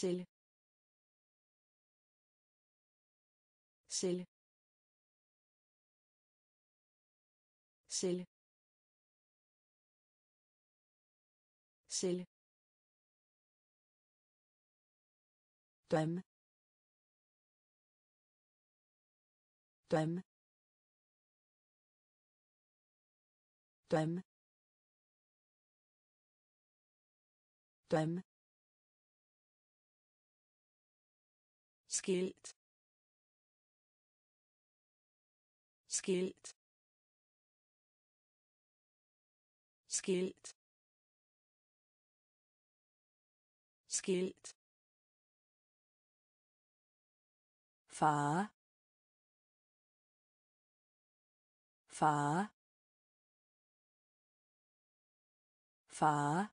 celle celle celle celle drøm drøm drøm drøm skilt skilt skilt skilt far far far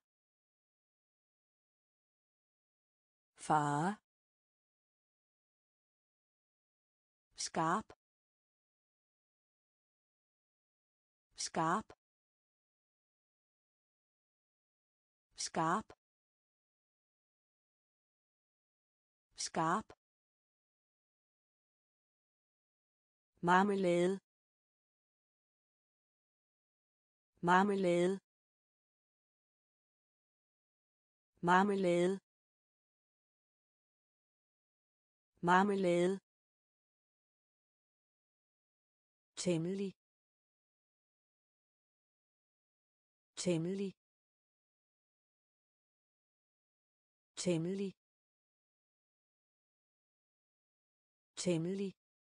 far skarp skarp skarp skarp marmelade marmelade marmelade marmelade temmelig temmelig temmelig temmelig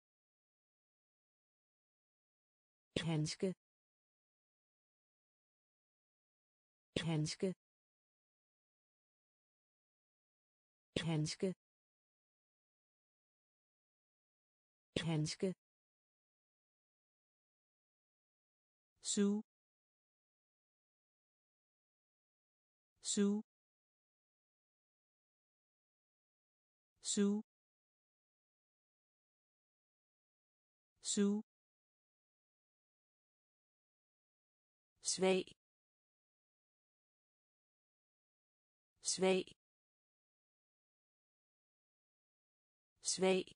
handske handske handske handske suge suge suge suge svag svag svag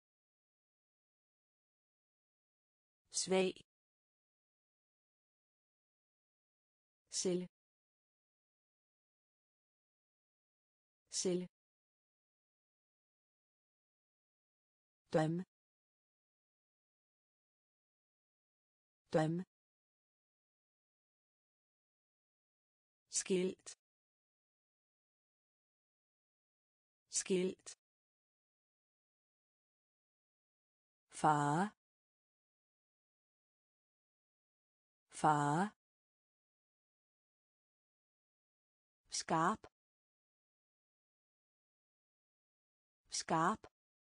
svag celle celle drøm drøm skilt skilt far far skarp skarp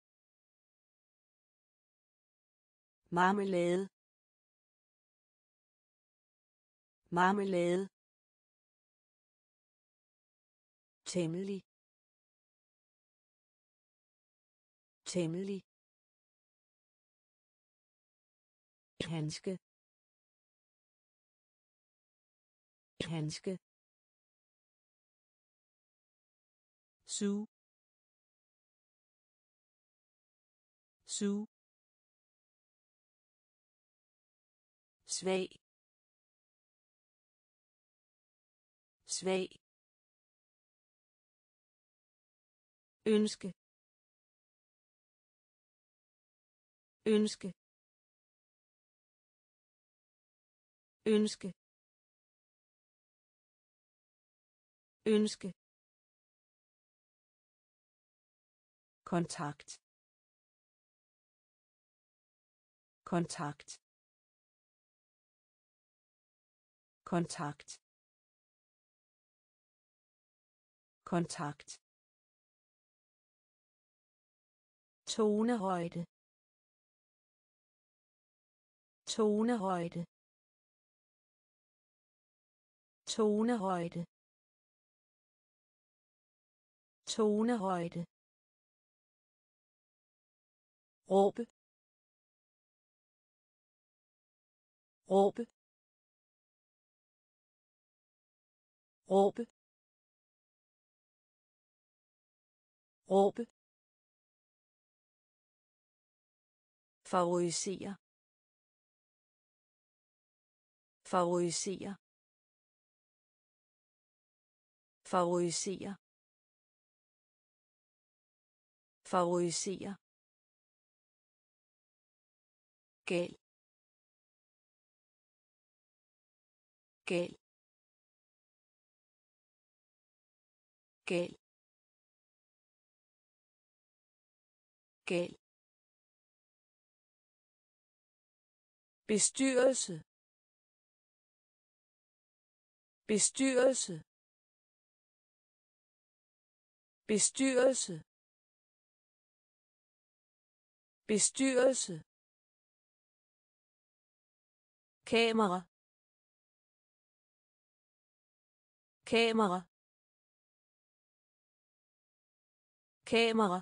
marmelade marmelade temmelig temmelig handske handske suge suge svag svag ønske ønske ønske ønske kontakt kontakt kontakt kontakt tonehøjde tonehøjde tonehøjde tonehøjde råbe råbe råbe råbe, favorisere, favorisere, favorisere, favorisere, gal, gal, gal, gal, bestyrelse, bestyrelse, bestyrelse, bestyrelse, kamera, kamera, kamera,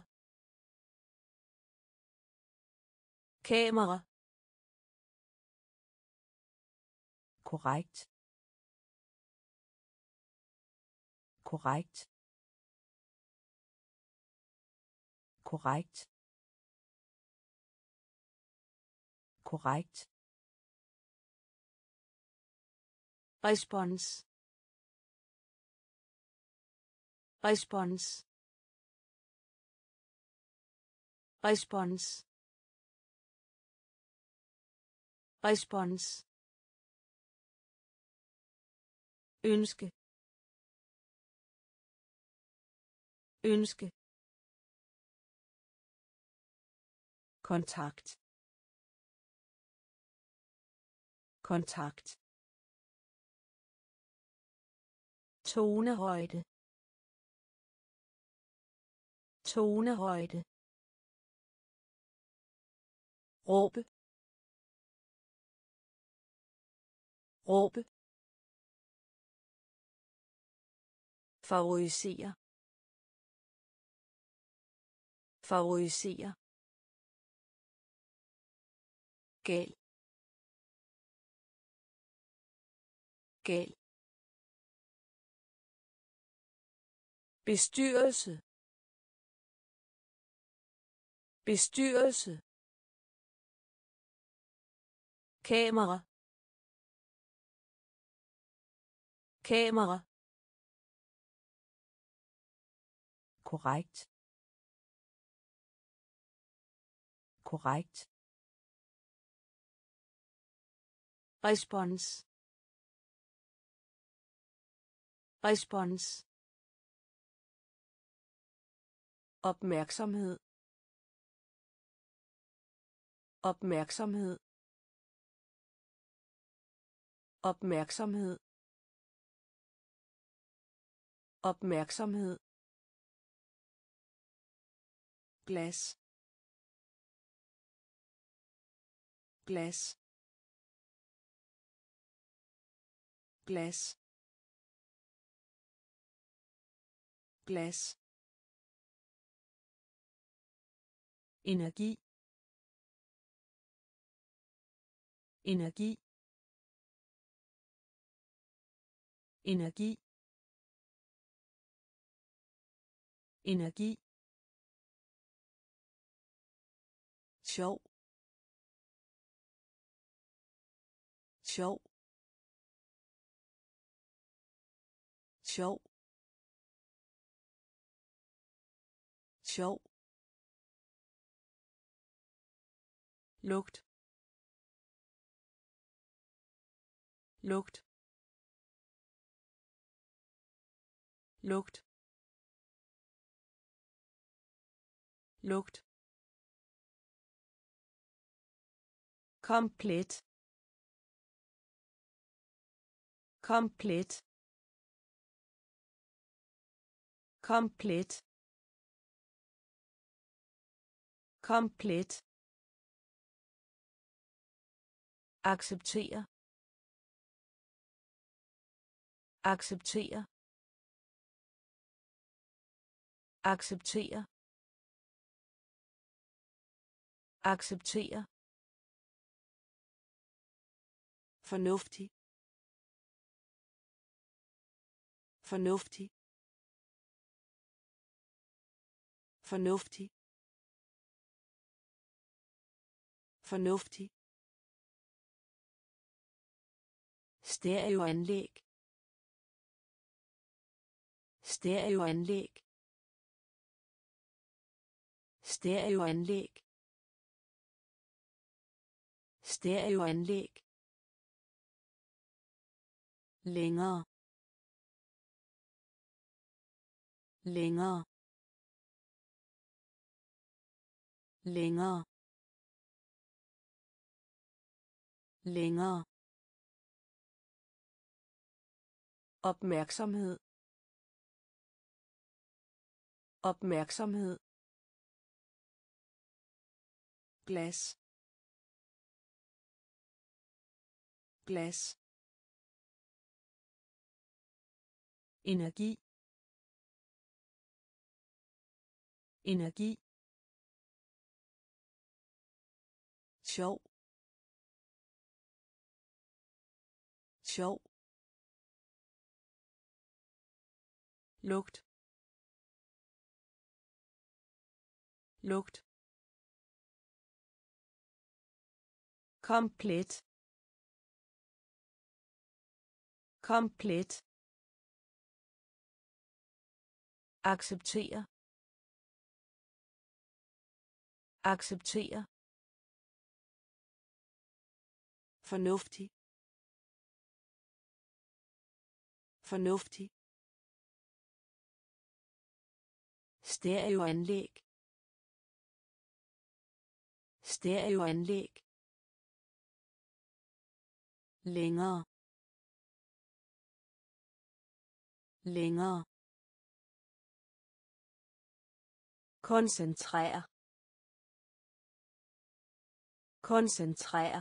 kamera, korrekt, korrekt, korrekt, korrekt, respons, respons, respons, respons, ønske, ønske, kontakt, kontakt, tonehøjde, tonehøjde, råbe, råbe, favorisere, favorisere, gal, gal, bestyrelse, bestyrelse, kamera, kamera, korrekt, korrekt, respons, respons, opmærksomhed, opmærksomhed, opmærksomhed, opmærksomhed, glas, glas, glas, glas, energi, energi, energi, energi, sjov, sjov, sjov, sjov, lugt, lugt, lugt, lugt, komplet, komplet, komplet, komplet, acceptere, acceptere, acceptere, acceptere, fornuftig, fornuftig, fornuftig, fornuftig, stereoanlæg, stereoanlæg, stereoanlæg, stereoanlæg, længere, længere, længere, længere, opmærksomhed, opmærksomhed, glas, glas, energi, energi, sjov, sjov, lugt, lugt, komplet, komplet, acceptere, acceptere, fornuftig, fornuftig, stereoanlæg, stereoanlæg, længere, længere, koncentrere, koncentrere,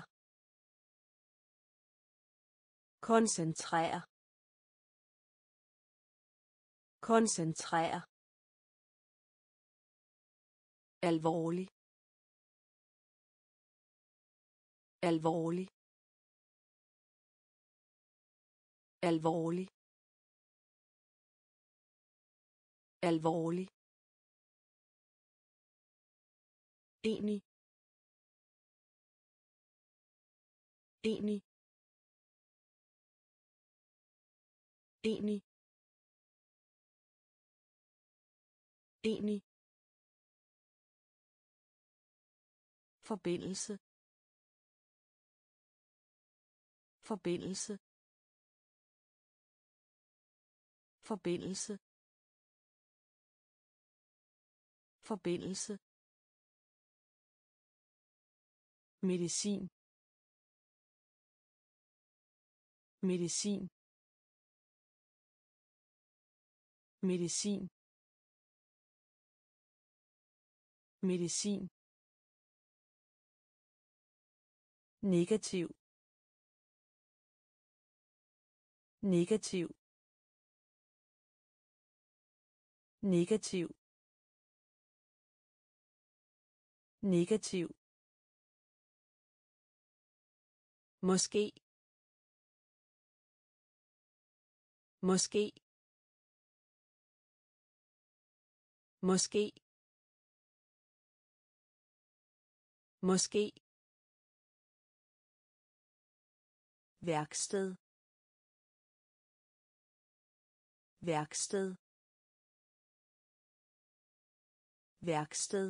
koncentrere, koncentrere, alvorlig, alvorlig, alvorlig, alvorlig, enig, enig, enig, enig, forbindelse, forbindelse, forbindelse, forbindelse, medicin, medicin, medicin, medicin, negativ, negativ, negativ, negativ, måske, måske, måske, måske, værksted, værksted, værksted,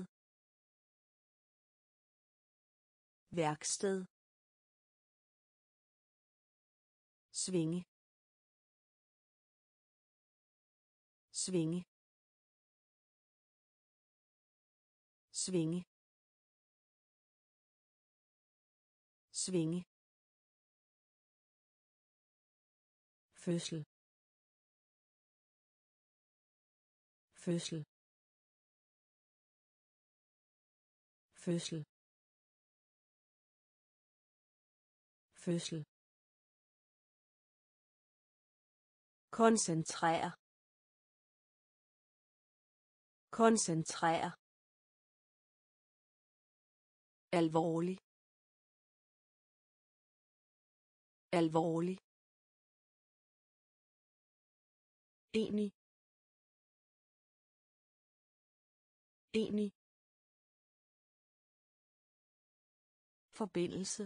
værksted, svinge, svinge, svinge, svinge, fødsel, fødsel, fødsel, fødsel, koncentrere, koncentrere, alvorlig, alvorlig, enig, enig, forbindelse,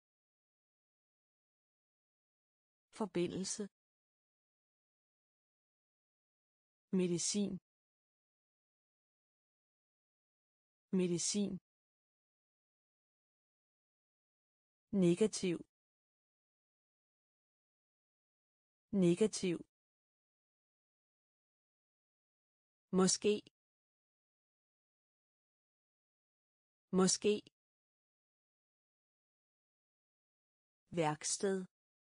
forbindelse, medicin, medicin, negativ, negativ, måske, måske, værksted,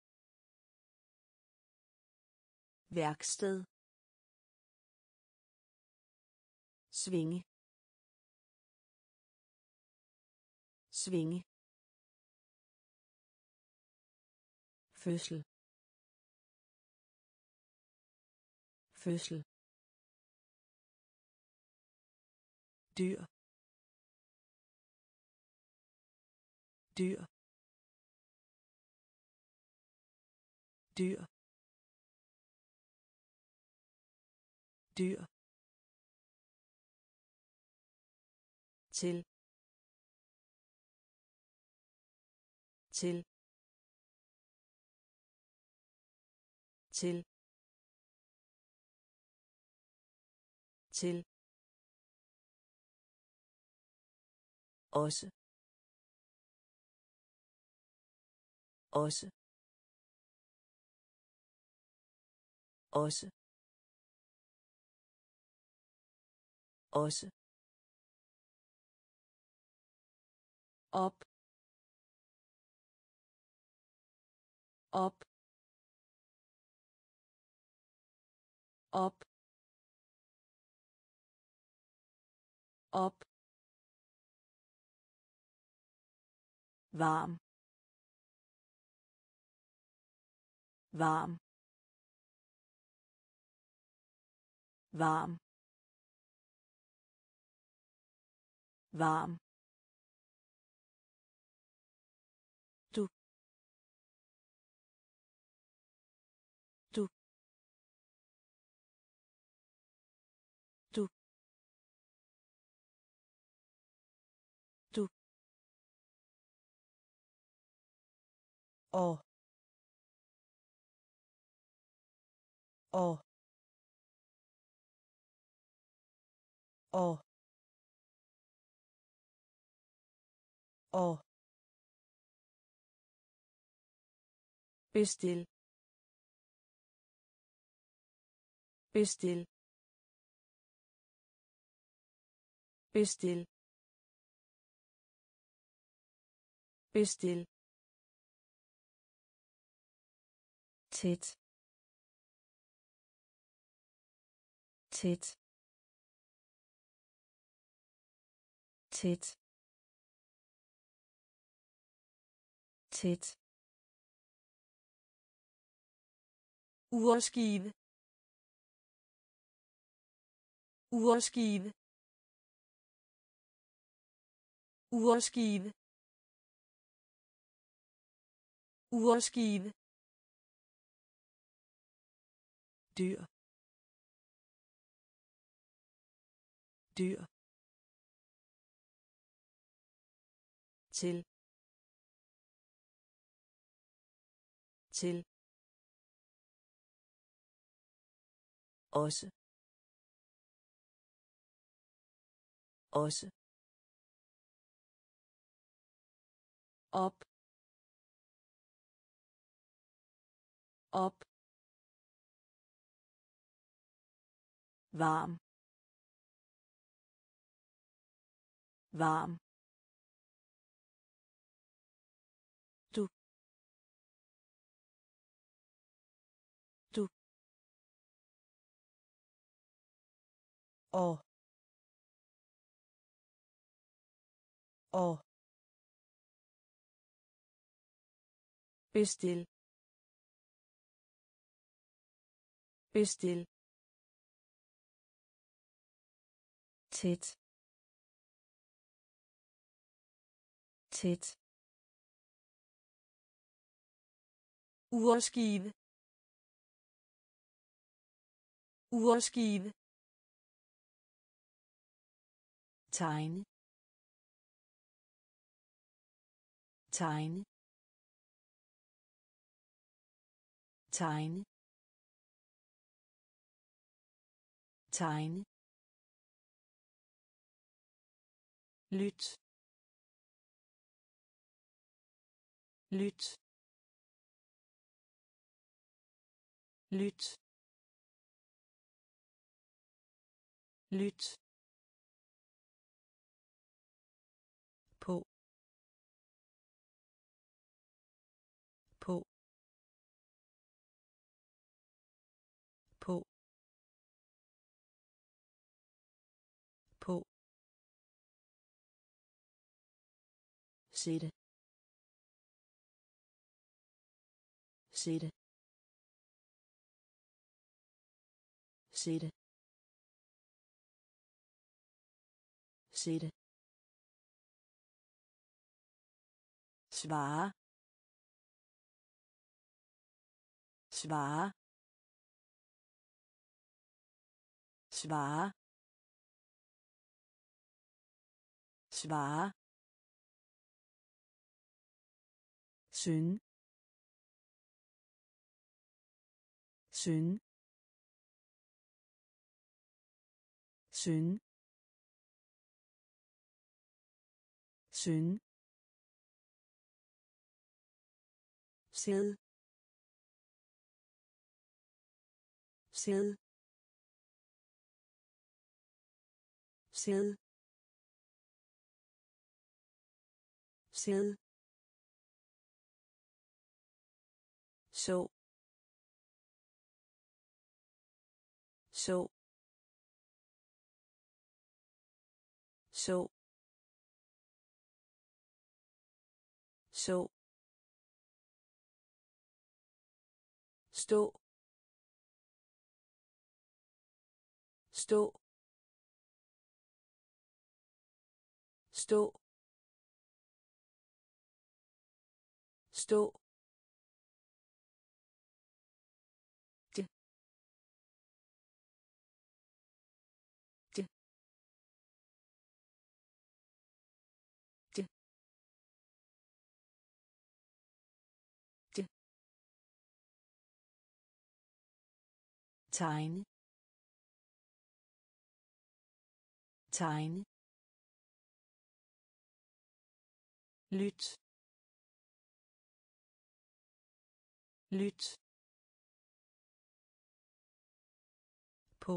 værksted, svinge, svinge, fødsel, fødsel, dyr, dyr, dyr, dyr, til, til, til, til, også, også, også, også, op, op, op, op, varm, varm, varm, varm, du, du, du, du, og, og, og, og, bestil, bestil, bestil, bestil, tæt, tæt, tæt, tæt, urskive, urskive, urskive, urskive, dyr, dyr, til, til, også, også, op, op, varm, varm, du, du, og, bestil, bestil, tæt, tæt, urskive, urskive, tegne, tegne, tegne, tegne, lyt, lyt, lyt, lyt, på, på, på, på, sætte, sætte, sætte, sætte, svare, svare, svare, svare, synge, synge, synge, synge, sæd, sæd, sæd, sæd, så, så, så, så, stå, stå, stå, stå, det, det, det, det, tegne, tegne, lyt, lyt, på,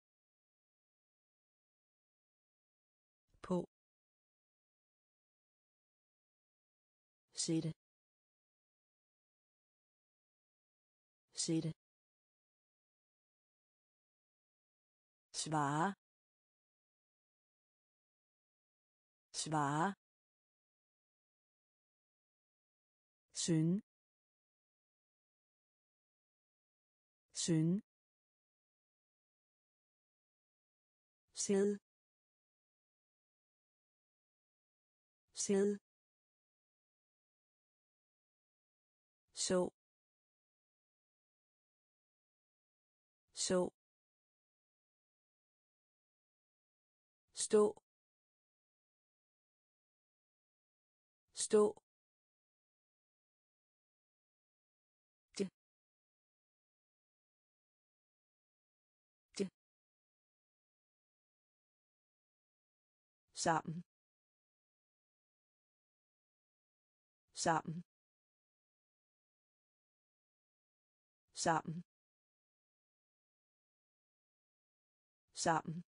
på, sætte, sætte, svare, svare, synge, synge, sæd, sæd, så, så, stå, stå, det, det, sammen, sammen, sammen, sammen,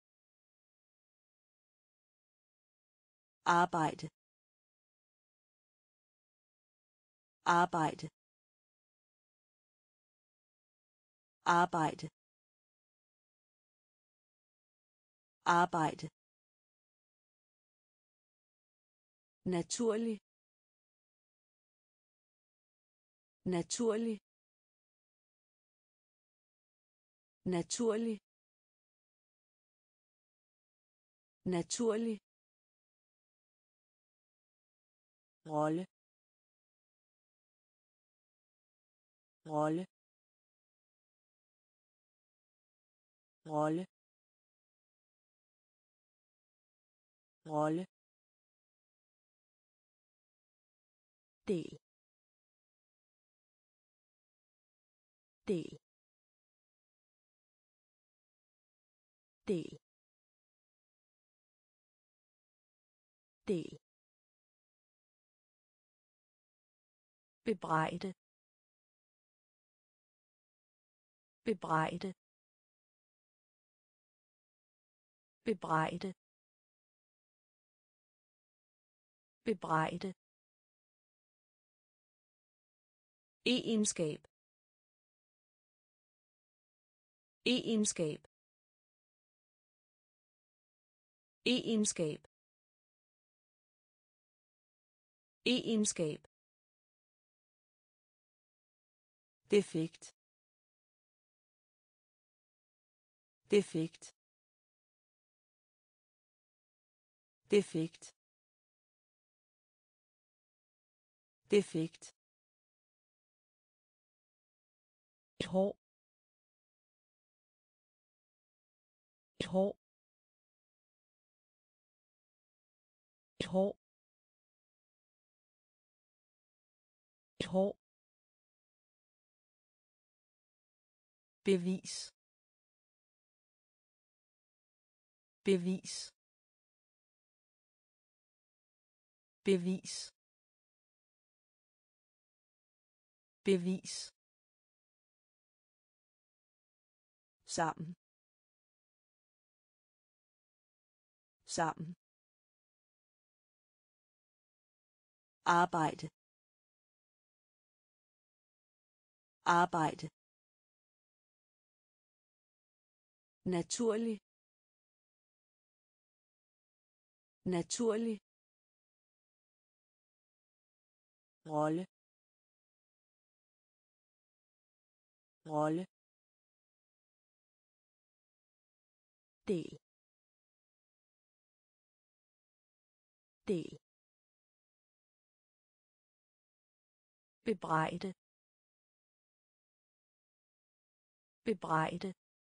arbejde, arbejde, arbejde, arbejde, naturlig, naturlig, naturlig, naturlig, rolle, rolle, rolle, rolle, del, del, del, del, bebrejde, bebrejde, bebrejde, bebrejde, egenskab, egenskab, egenskab, egenskab, defekt, defekt, defekt, defekt, et hår, et hår, et hår, et hår, bevis, bevis, bevis, bevis, sammen, sammen, arbejde, arbejde, naturlig, naturlig, rolle, rolle, del, del, bebrejde, bebrejde,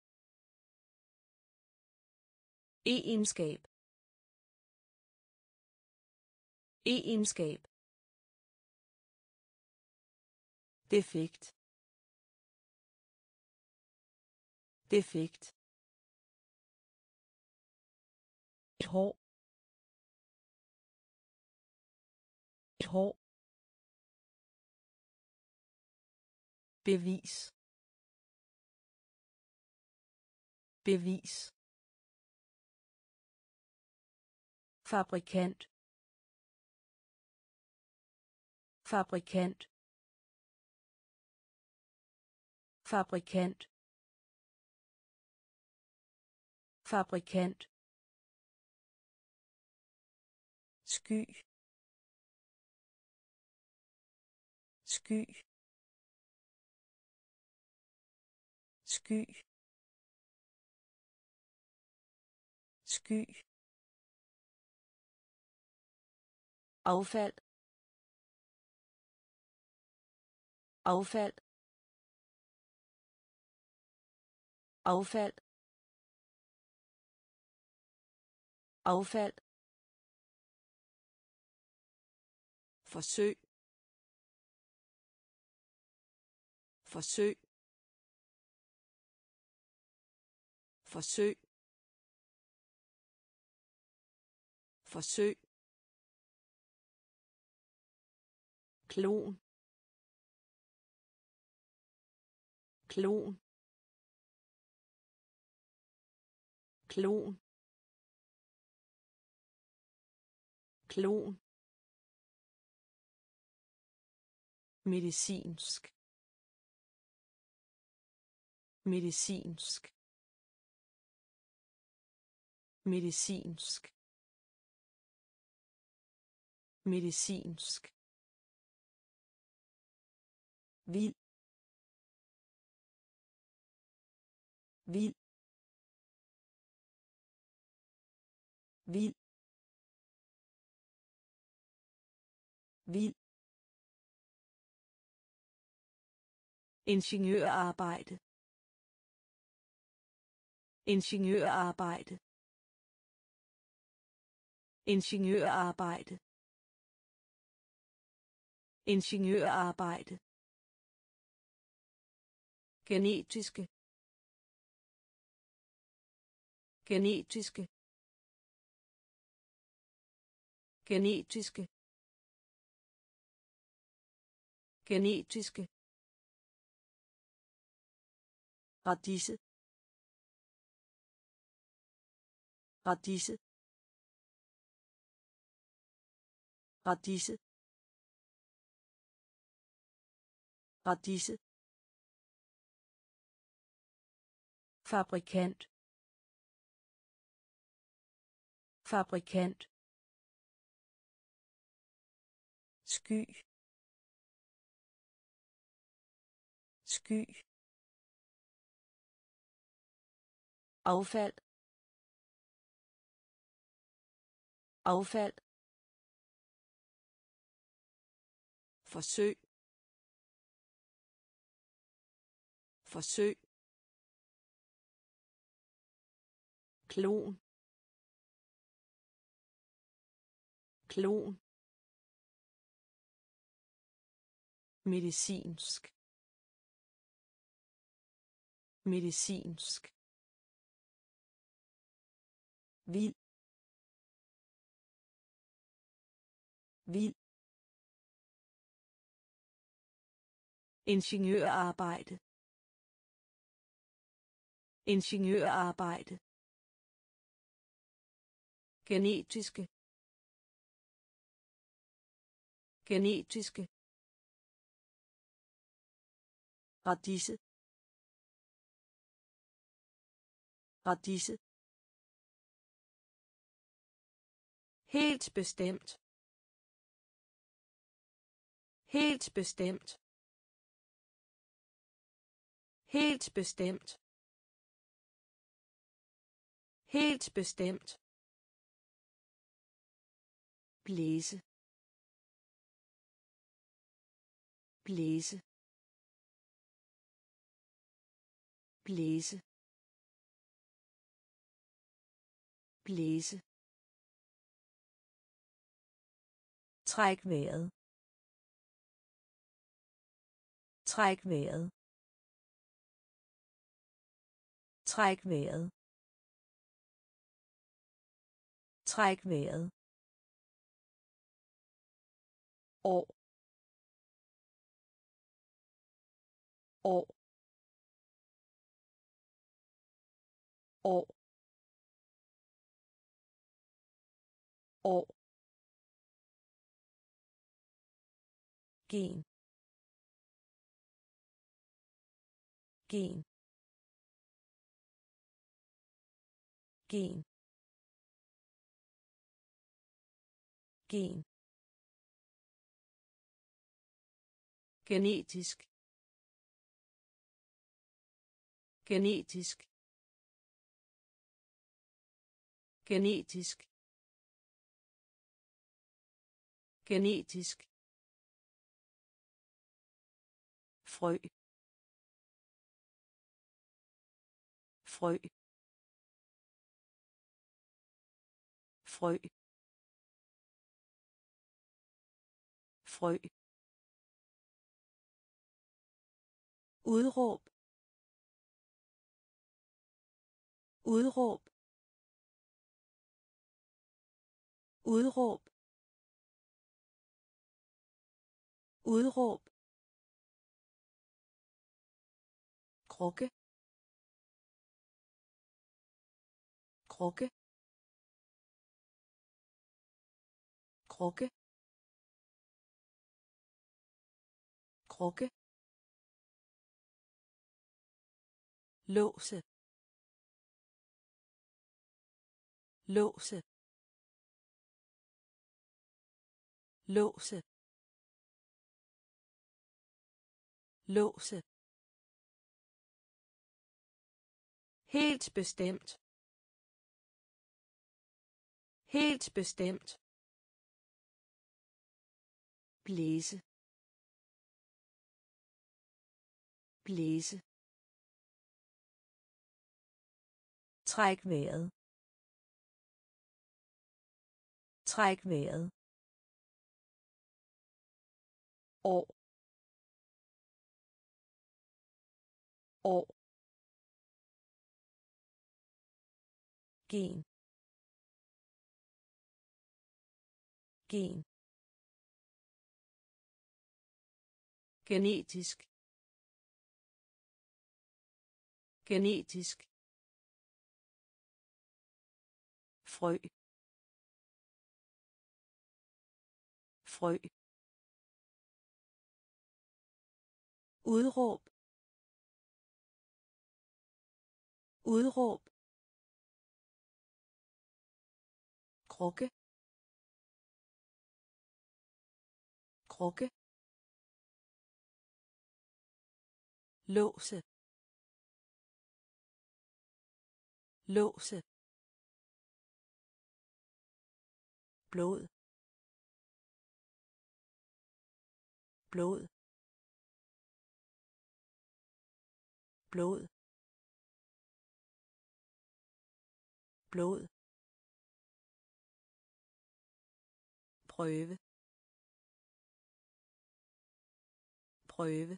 egenskab, egenskab, defekt, defekt, et hår, et hår, bevis, bevis, fabrikant, fabrikant, fabrikant, fabrikant, sky, sky, sky, sky, affald, affald, affald, affald, forsøg, forsøg, forsøg, forsøg, klon, klon, klon, klon, medicinsk, medicinsk, medicinsk, medicinsk, vild, vild, vild, vild, ingeniørarbejde, ingeniørarbejde, ingeniørarbejde, ingeniørarbejde, genetiske, genetiske, genetiske, genetiske, radise, radise, radise, radise, fabrikant, fabrikant, sky, sky, affald, affald, forsøg, forsøg, klon, klon, medicinsk, medicinsk, vild, vild, ingeniørarbejde, ingeniørarbejde, genetiske, genetiske, radise, radise, helt bestemt, helt bestemt, helt bestemt, helt bestemt, blæse, blæse, blæse, blæse, træk vejret, træk vejret, træk vejret, træk vejret, år, år, år, år, gen, gen, gen, gen, genetisk, genetisk, genetisk, genetisk, frø, frø, frø, frø, udråb, udråb, udråb, udråb, krukke, krukke, krukke, krukke, låse, låse, låse, låse, helt bestemt, helt bestemt, blæse, blæse, træk vejret, Træk vejret. År. År. Gen. Gen. Genetisk. Genetisk. Frø. Frø. Udråb. Udråb. Krukke. Krukke. Låse. Låse. Blod. Blod. Blod. Blod. Prøve. Prøve.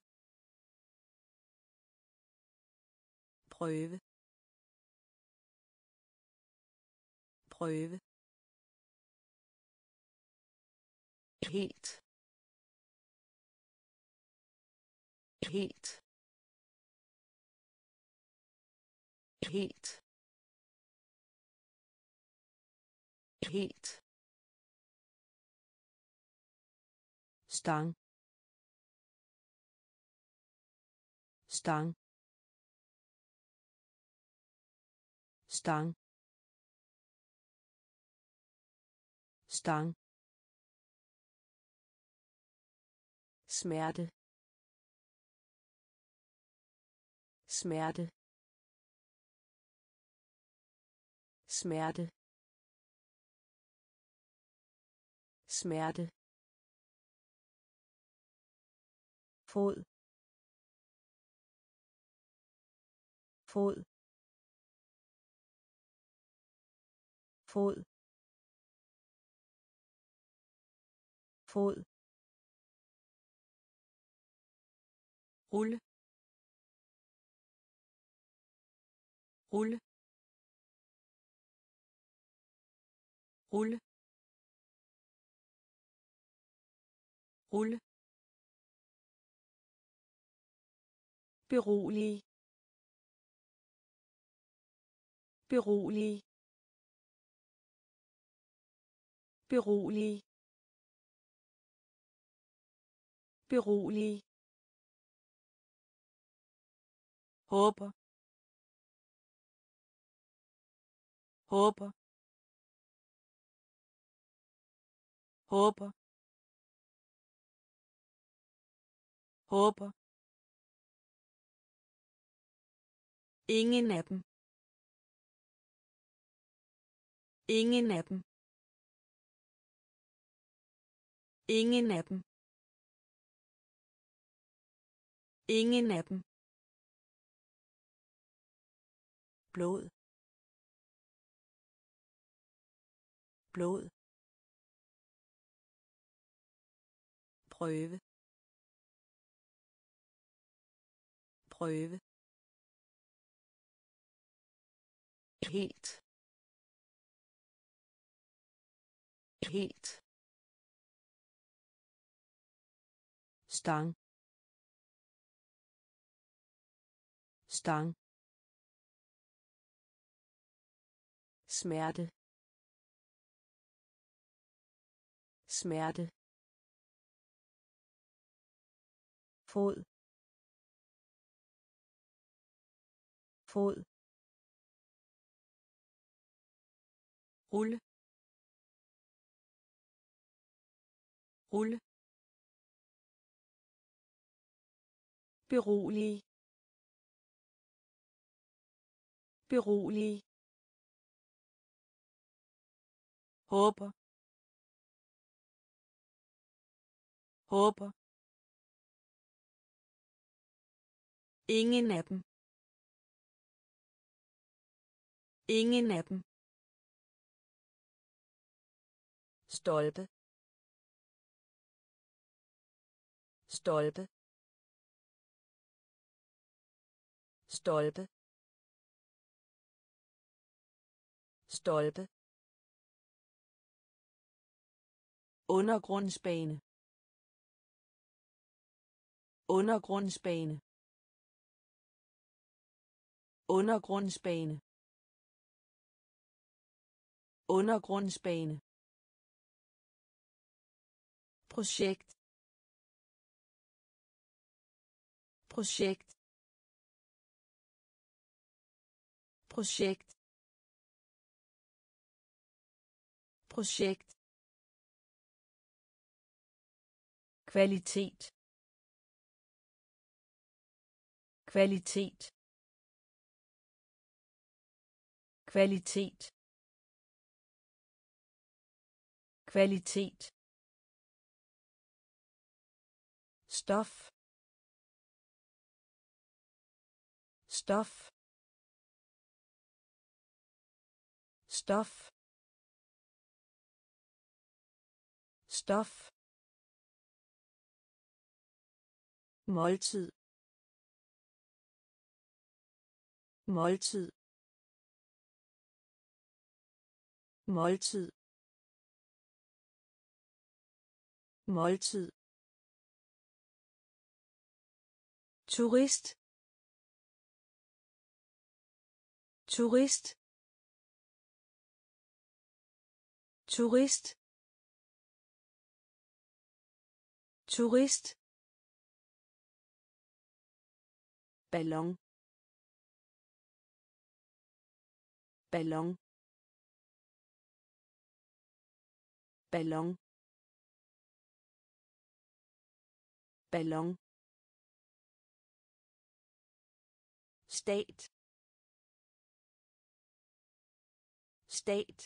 Prøve. Prøve. Helt. Helt. Helt. Helt. Stang. Stang. Stang. Stang. Smerte. Smerte. Smerte. Smerte. Fod. Fod. Fod. Fod. Rulle. Rulle. Rulle. Rulle. Berolig. Berolig. Berolig. Berolig. Håber. Håber. Håber. Håber. Ingen af dem. Ingen af dem. Ingen af dem. Ingen af dem. Blod. Blod. Prøve. Prøve. Helt. Helt. Stang. Stang. Smerte. Smerte. Fod. Fod. Rulle. Rulle. Berolig. Berolig. Håber. Håber. Ingen af dem. Ingen af dem. stolpe stolpe stolpe stolpe undergrundsbane undergrundsbane undergrundsbane undergrundsbane projekt projekt projekt projekt kvalitet kvalitet kvalitet kvalitet stof stof stof stof måltid måltid måltid måltid turist turist turist turist ballon ballon ballon ballon stat stat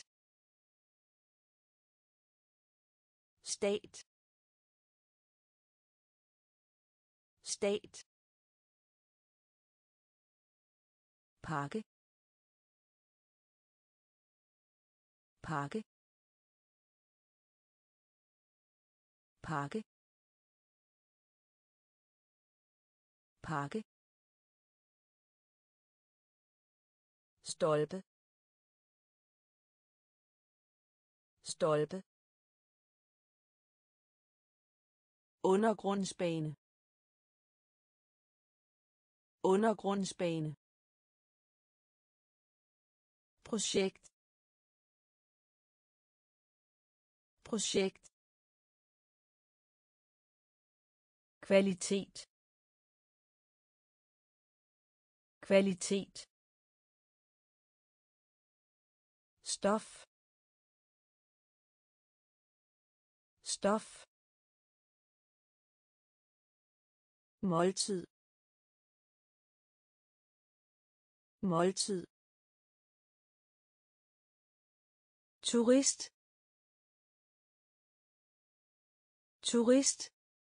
stat stat pakke pakke pakke pakke stolpe stolpe undergrundsbane undergrundsbane projekt projekt kvalitet kvalitet stof stof måltid måltid turist turist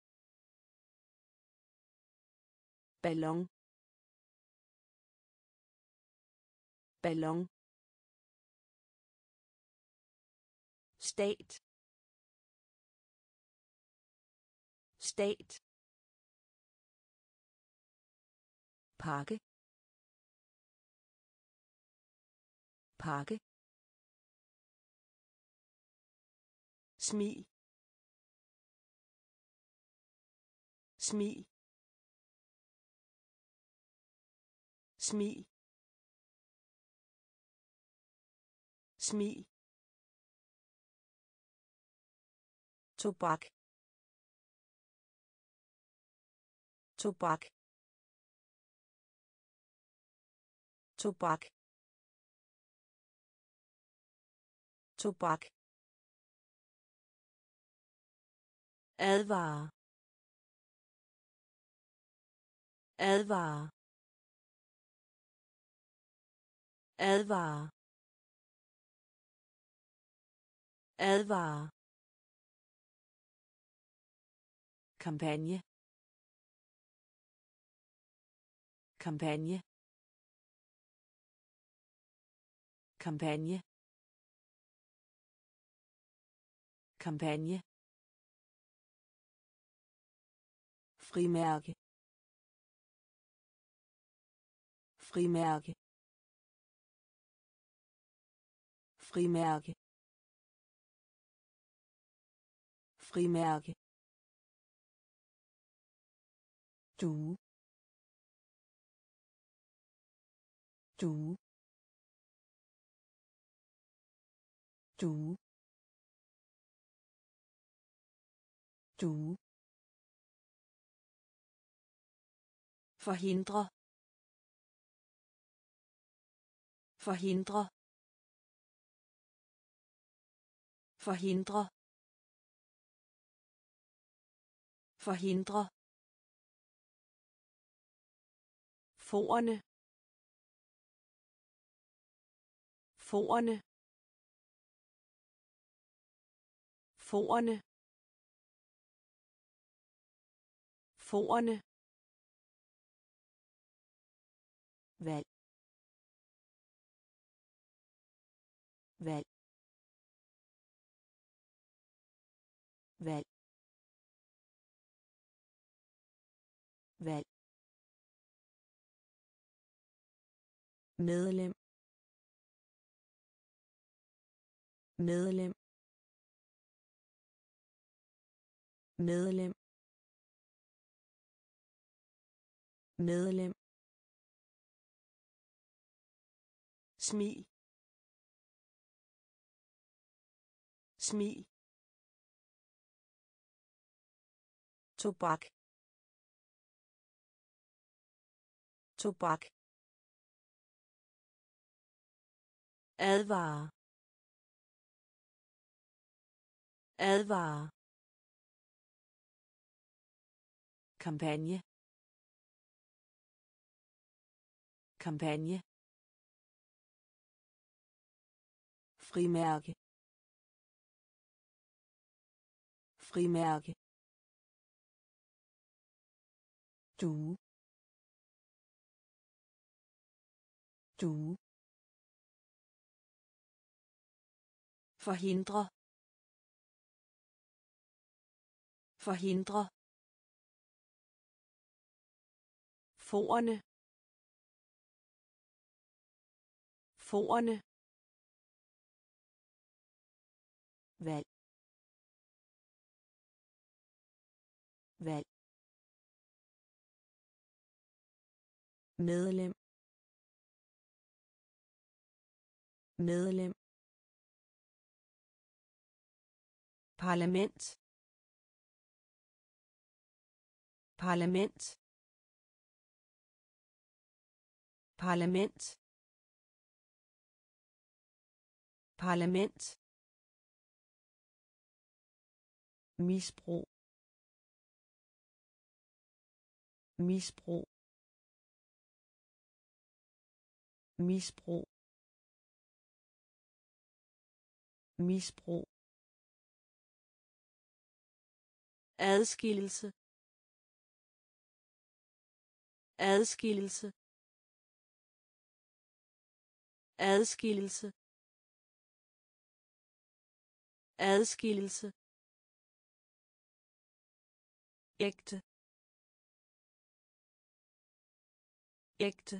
ballon ballon stat stat pakke pakke smil smil smil smil tobak tobak tobak tobak advare advare advare advare kampagne kampagne kampagne kampagne, frimærke, frimærke, frimærke, frimærke, du, du, du, du, forhindre, forhindre, forhindre, forhindre, forerne, forerne, forerne, forerne, valg, valg, valg, valg, medlem, medlem, medlem, medlem, smil, smil, tobak, tobak, advare, advare, kampagne, kampagne, frimærke, frimærke, du, du, forhindre, forhindre, forerne, forerne, valg, valg, medlem, medlem, parlament, parlament, parlament, parlament, misbrug, misbrug, misbrug, misbrug, adskillelse, adskillelse, adskillelse, adskillelse, ægte, ægte,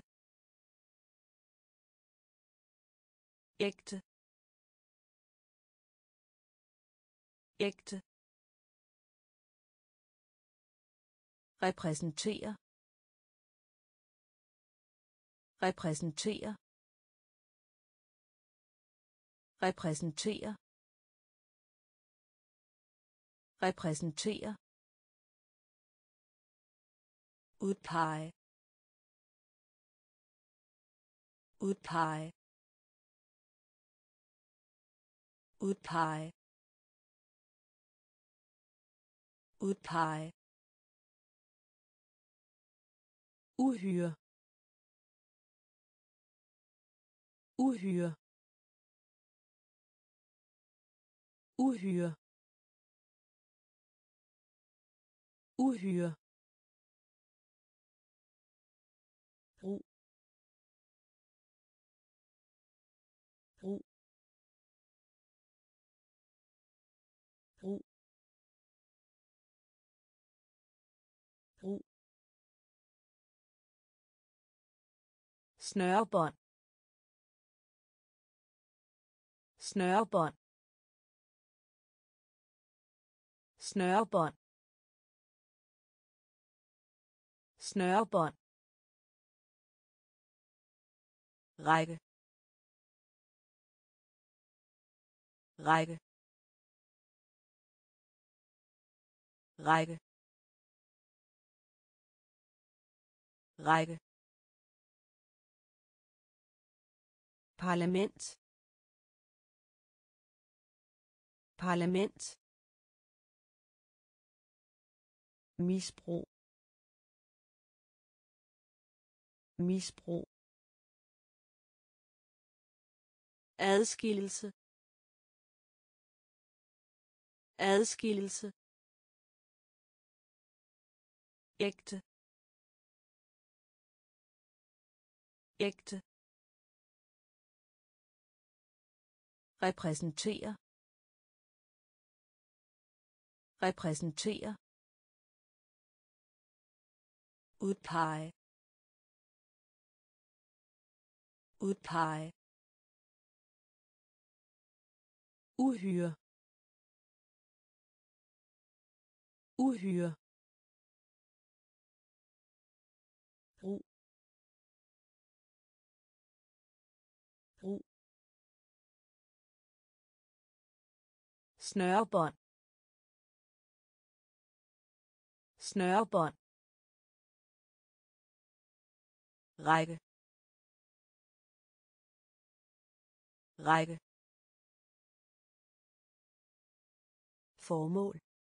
ægte, ægte, repræsentere, repræsentere, repræsentere, repræsentere, udpege, udpege, udpege, udpege, uhyre, uhyre, uhyre, uhyre, brug, brug, snørebånd, snørebånd, snørebånd, snørebånd, række, række, række, række, parlament, parlament, misbrug, misbrug, adskillelse, adskillelse, ægte, ægte, repræsentere, repræsentere, udpege, udpege, uhyre, uhyre, brug, brug, snørebånd, snørebånd, række, række, formål,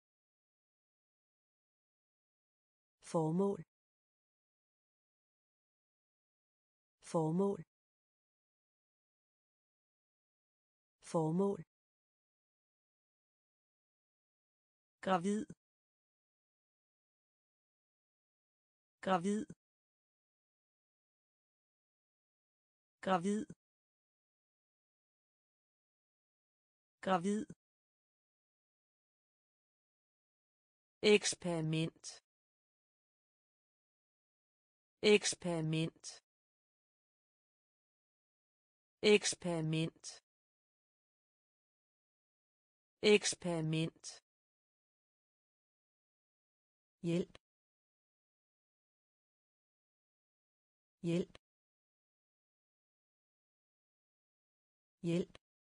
formål, formål, formål, gravid, gravid, gravid, gravid, eksperiment, eksperiment, eksperiment, eksperiment, hjælp, hjælp, hjælp,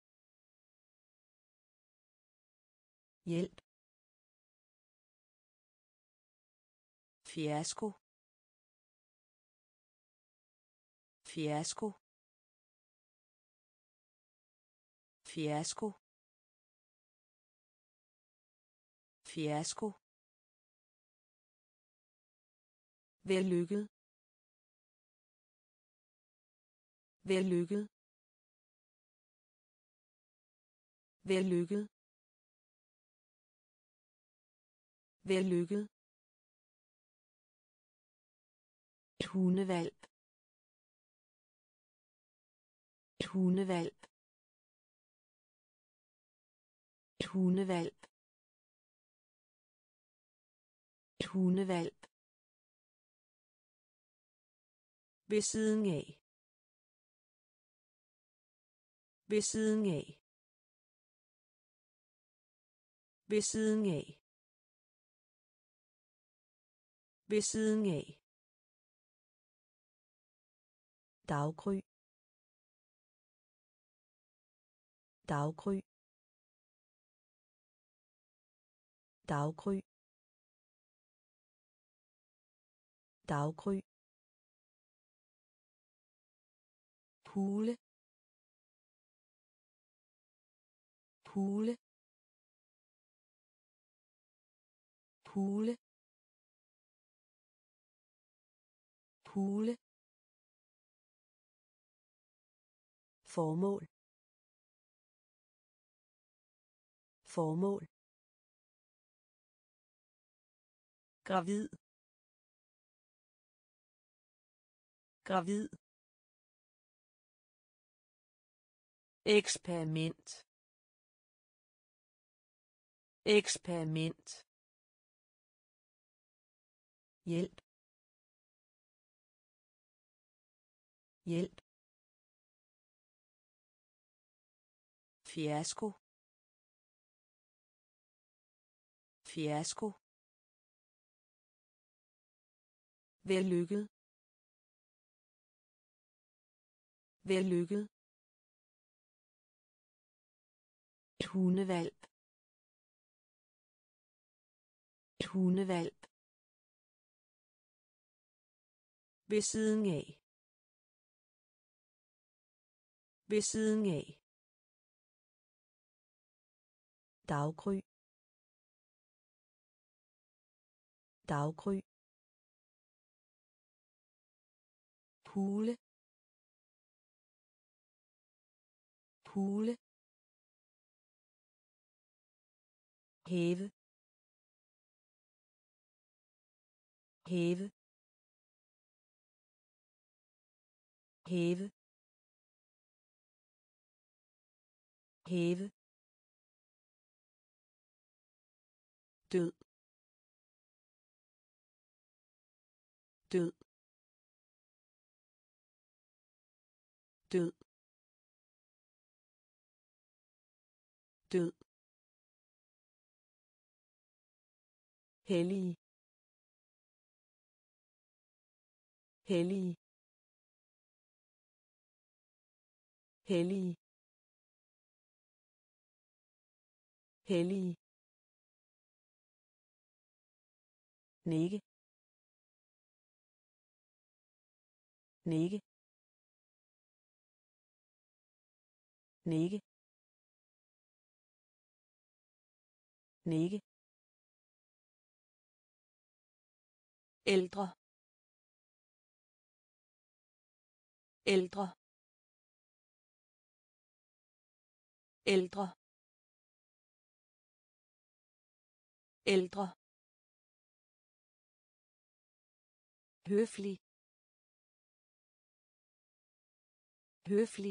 hjælp, fiasko, fiasko, fiasko, fiasko, vellykket, vellykket, vellykket, vellykket, et hundevalp, et hundevalp, et hundevalp, et hundevalp, ved siden af, ved siden af, ved siden af, ved siden af, daggry, daggry, daggry, daggry, hule, hule, hule, hule, formål, formål, gravid, gravid, eksperiment, eksperiment, hjælp, hjælp, fiasko, fiasko, vellykket, vellykket, hundevalp, hundevalp, ved siden af, ved siden af, daggry, daggry, hule, hule, hæve, hæve, hæve, hæve, død, død, død, død, hellig, hellig, hellig, hellig, nikke, nikke, nikke, nikke, ældre, ældre, ældre, ældre, høflig, høflig,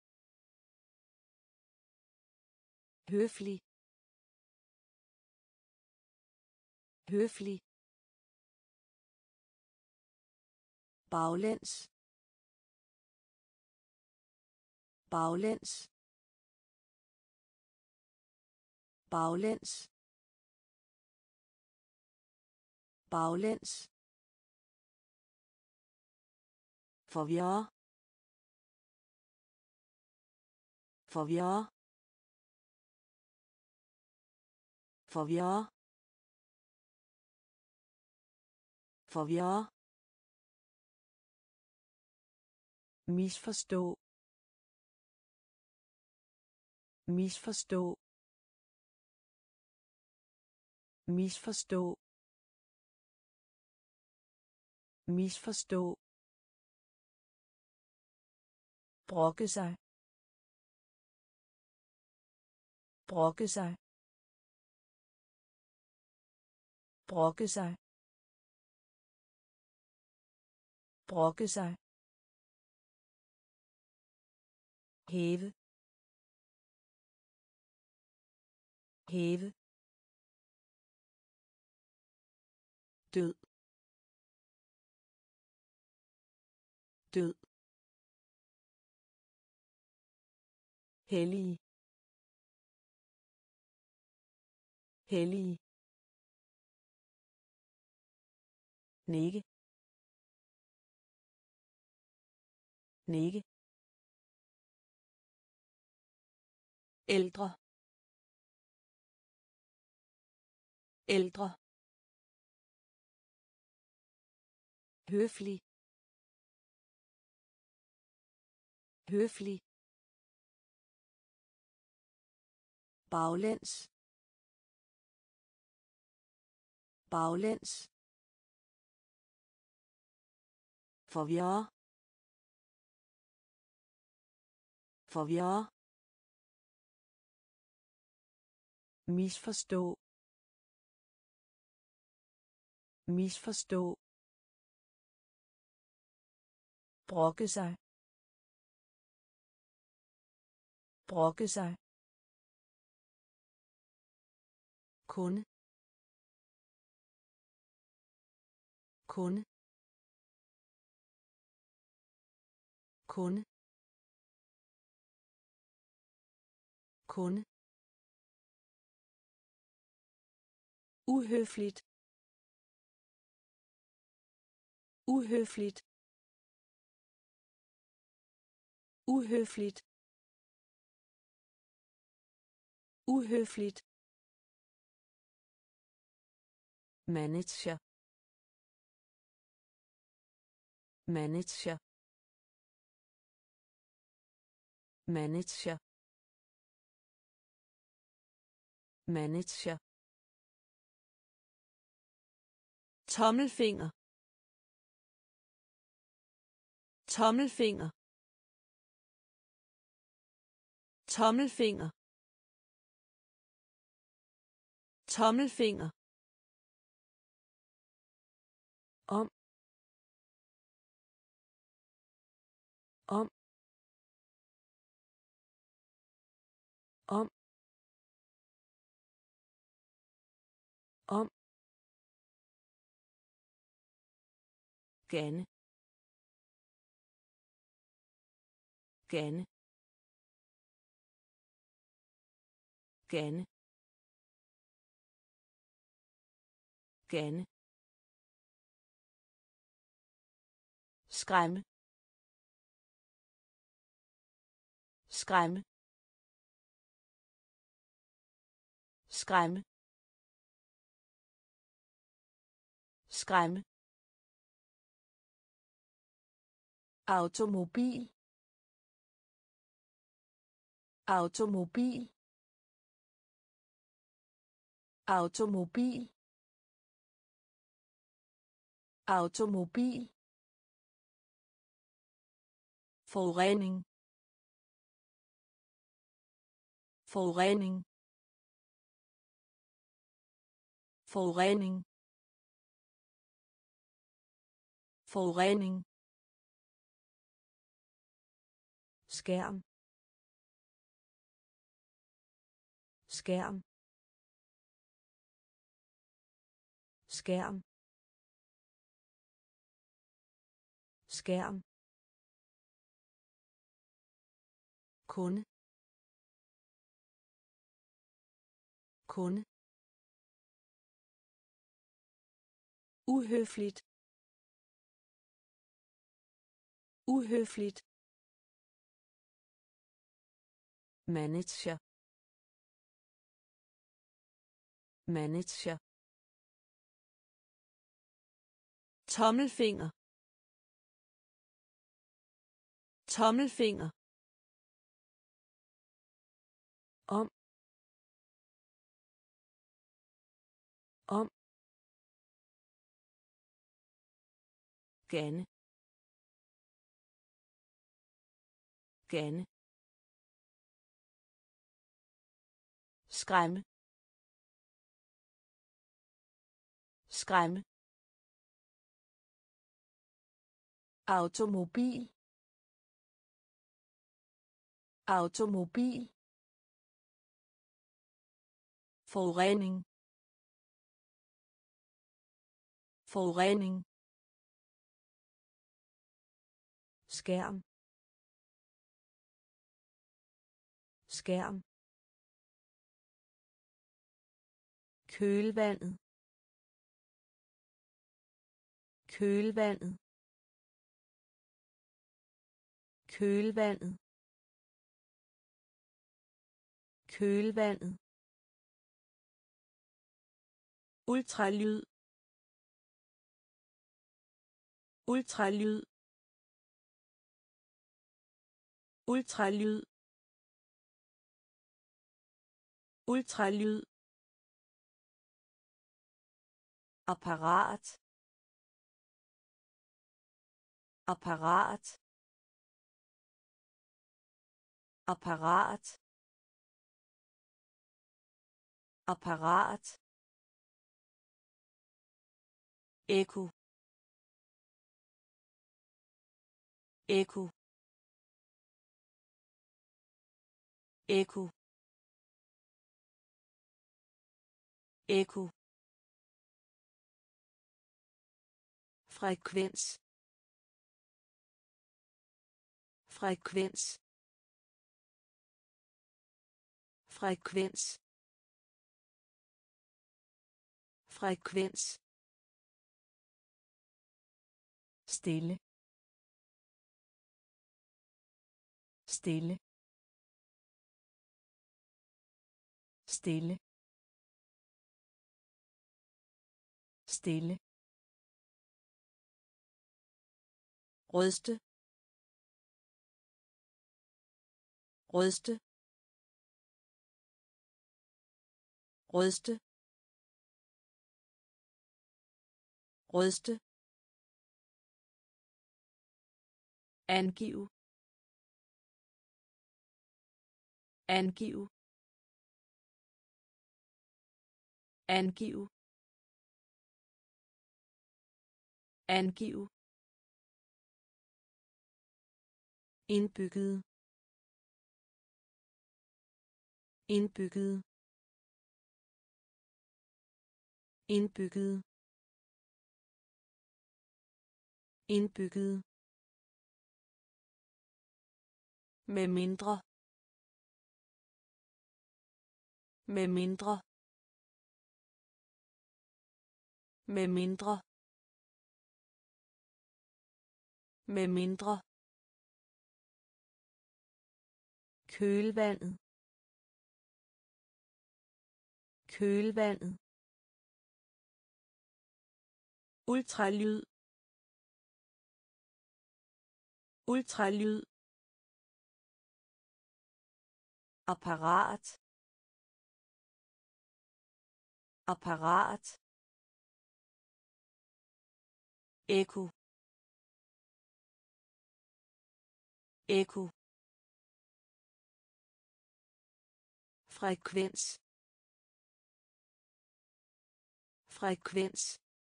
høflig, høflig, baglæns, baglæns, baglæns, baglæns, forvirre, forvirre, forvirre, forvirre, misforstå, misforstå, misforstå, misforstå, brokke sig, brokke sig, brokke sig, brokke sig, hæve, hæve, død, død, hellig, hellig, nikke, nikke, ældre, ældre, høflig, høflig, baglæns, baglæns, forvirre, forvirre, misforstå, misforstå, brokke sig, brokke sig, kunde, kunde, kunde kunde uhøfligt uhøfligt uhøfligt uhøfligt manager manager manager manager tommelfinger tommelfinger tommelfinger tommelfinger om om om om gerne gerne gerne gerne skræmme skræmme skræmme skræmme automobil automobil automobil automobil forurening forurening forurening forurening skærm skærm skærm skærm kunde kunde uhøfligt uhøfligt manager manager tommelfinger tommelfinger om om gerne gerne skræmme skræmme automobil automobil forurening forurening skærm skærm kølvandet kølvandet kølvandet kølvandet ultralyd ultralyd ultralyd ultralyd apparat apparat apparat apparat ekko ekko ekko ekko frekvens frekvens frekvens frekvens stille stille stille stille ryste ryste ryste ryste angiv angiv angiv angiv indbygget indbygget indbygget indbygget med mindre med mindre med mindre med mindre kølvandet kølvandet ultralyd ultralyd apparat apparat ekko ekko frekvens frekvens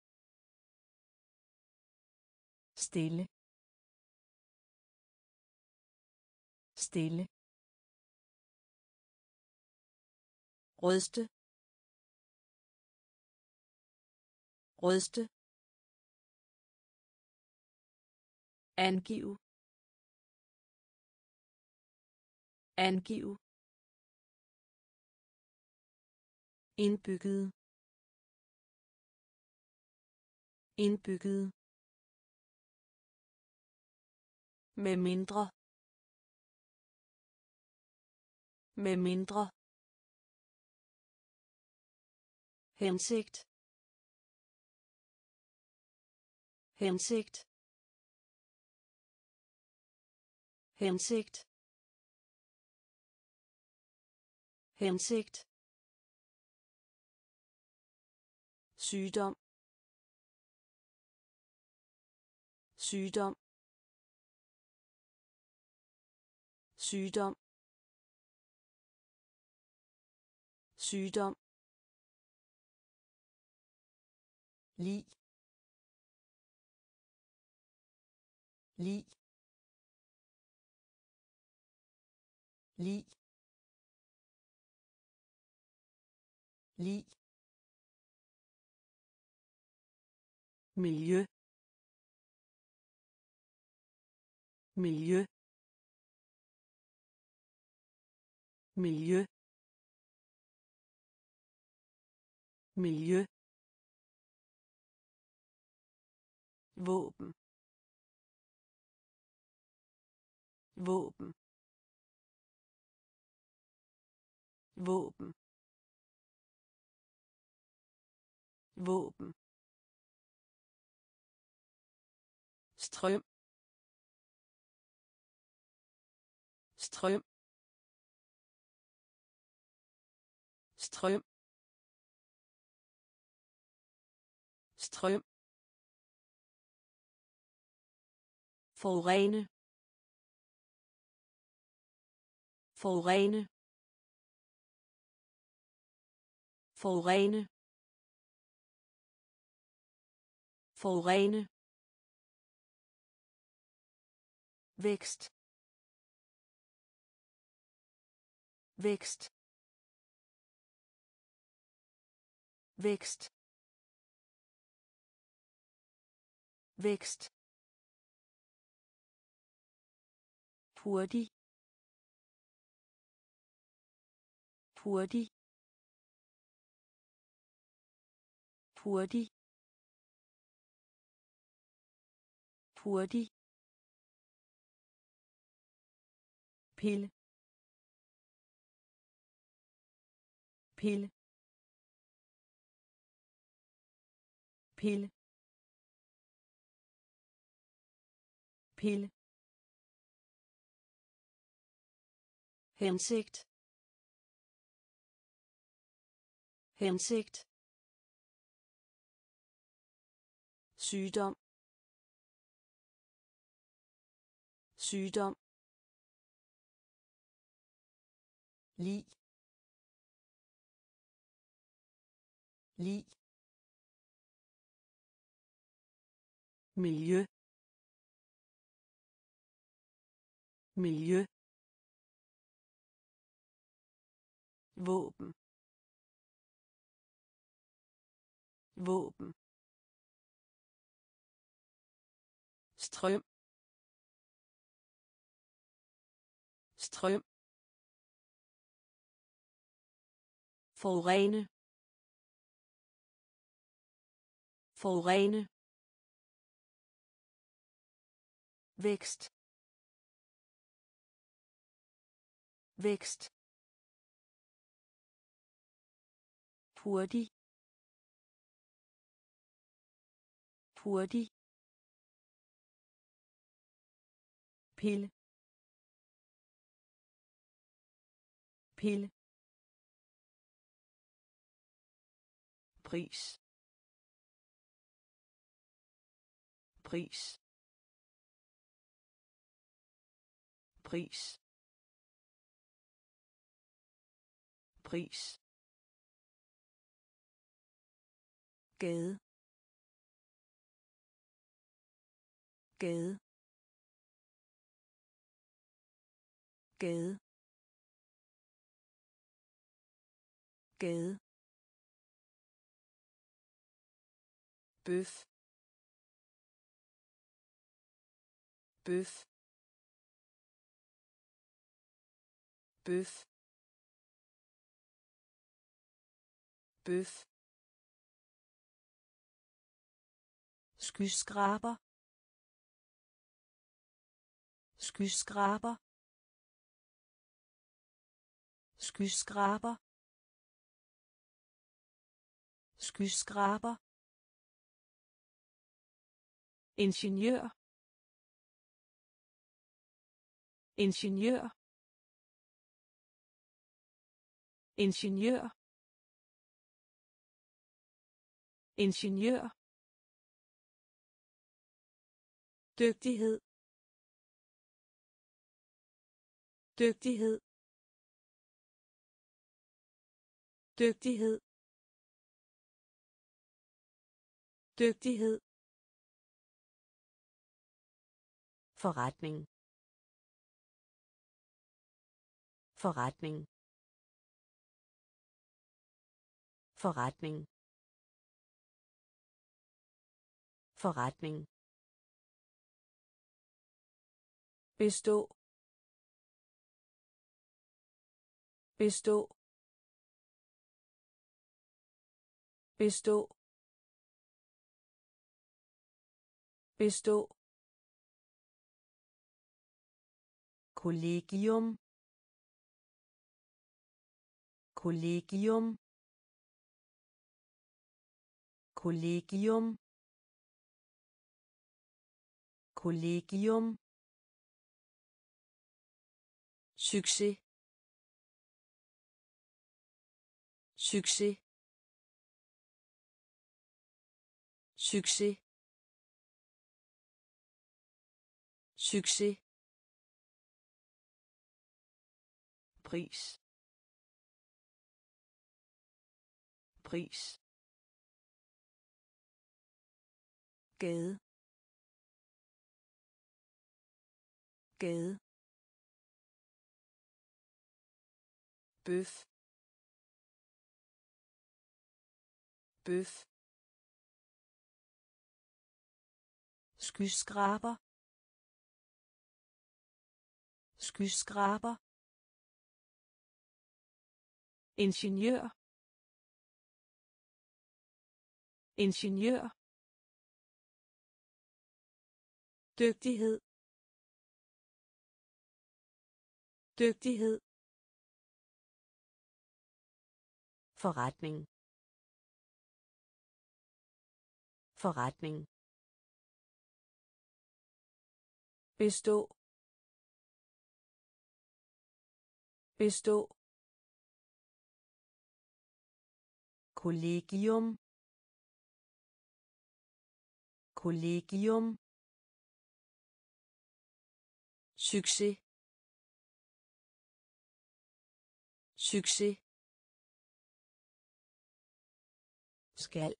stille stille ryste ryste angiv angiv indbygget indbygget med mindre med mindre hensigt hensigt hensigt hensigt sygdom sygdom sygdom sygdom lig lig lig lig miljø miljø miljø miljø våben våben våben våben strøm strøm strøm strøm forurene forurene forurene forurene vækst vækst vækst vækst hurtig hurtig hurtig hurtig pille pille pille pille hensigt hensigt sygdom sygdom lig lig miljø miljø våben våben strøm strøm forurene forurene vækst vækst hurtig hurtig pille pille pris pris pris pris gade gade gade gade bøf bøf bøf bøf skyskraber skyskraber skyskraber skyskraber ingeniør ingeniør ingeniør ingeniør dygtighed dygtighed dygtighed dygtighed forretning forretning forretning forretning bestå bestå bestå bestå kollegium kollegium kollegium kollegium succes succes succes succes pris pris gade gade bøf bøf skyskraber skyskraber, ingeniør, ingeniør, dygtighed, dygtighed, forretning, forretning, bestå, bestå, kollegium, kollegium, succes, succes, skal,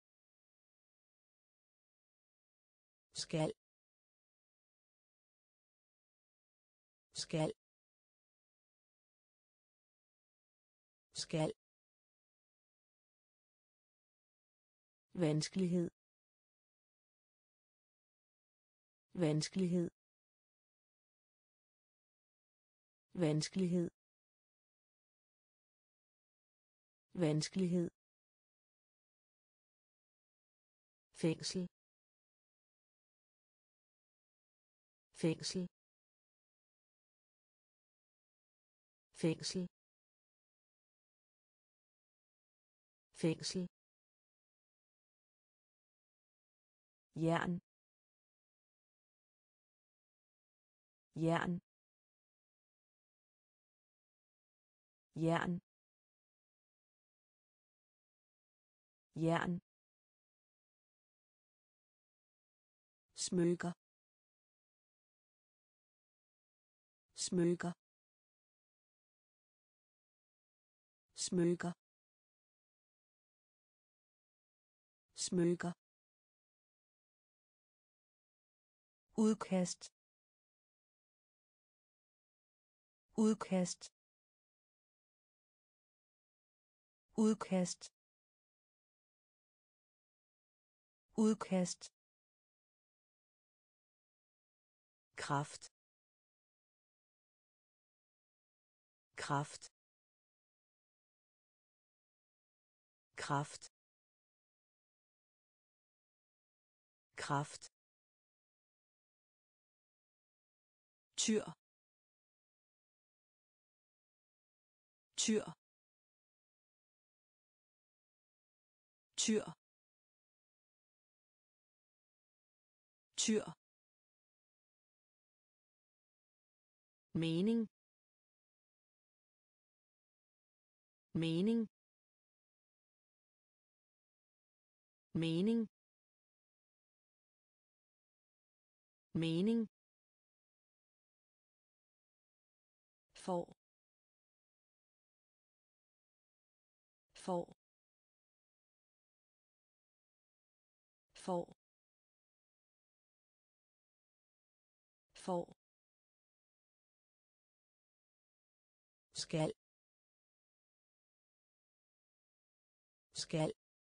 skal, skal, skal, vanskelighed, vanskelighed, vanskelighed, vanskelighed, fængsel, fængsel, fængsel, fængsel, jern, jern, jern, jern, smykker, smykker, smykker, smykker, udkast, udkast, udkast, udkast, kraft, kraft, kraft, kraft, tyr, tyr, tyr, tyr, mening, mening, mening, mening, for, for, for, for, skal, skal,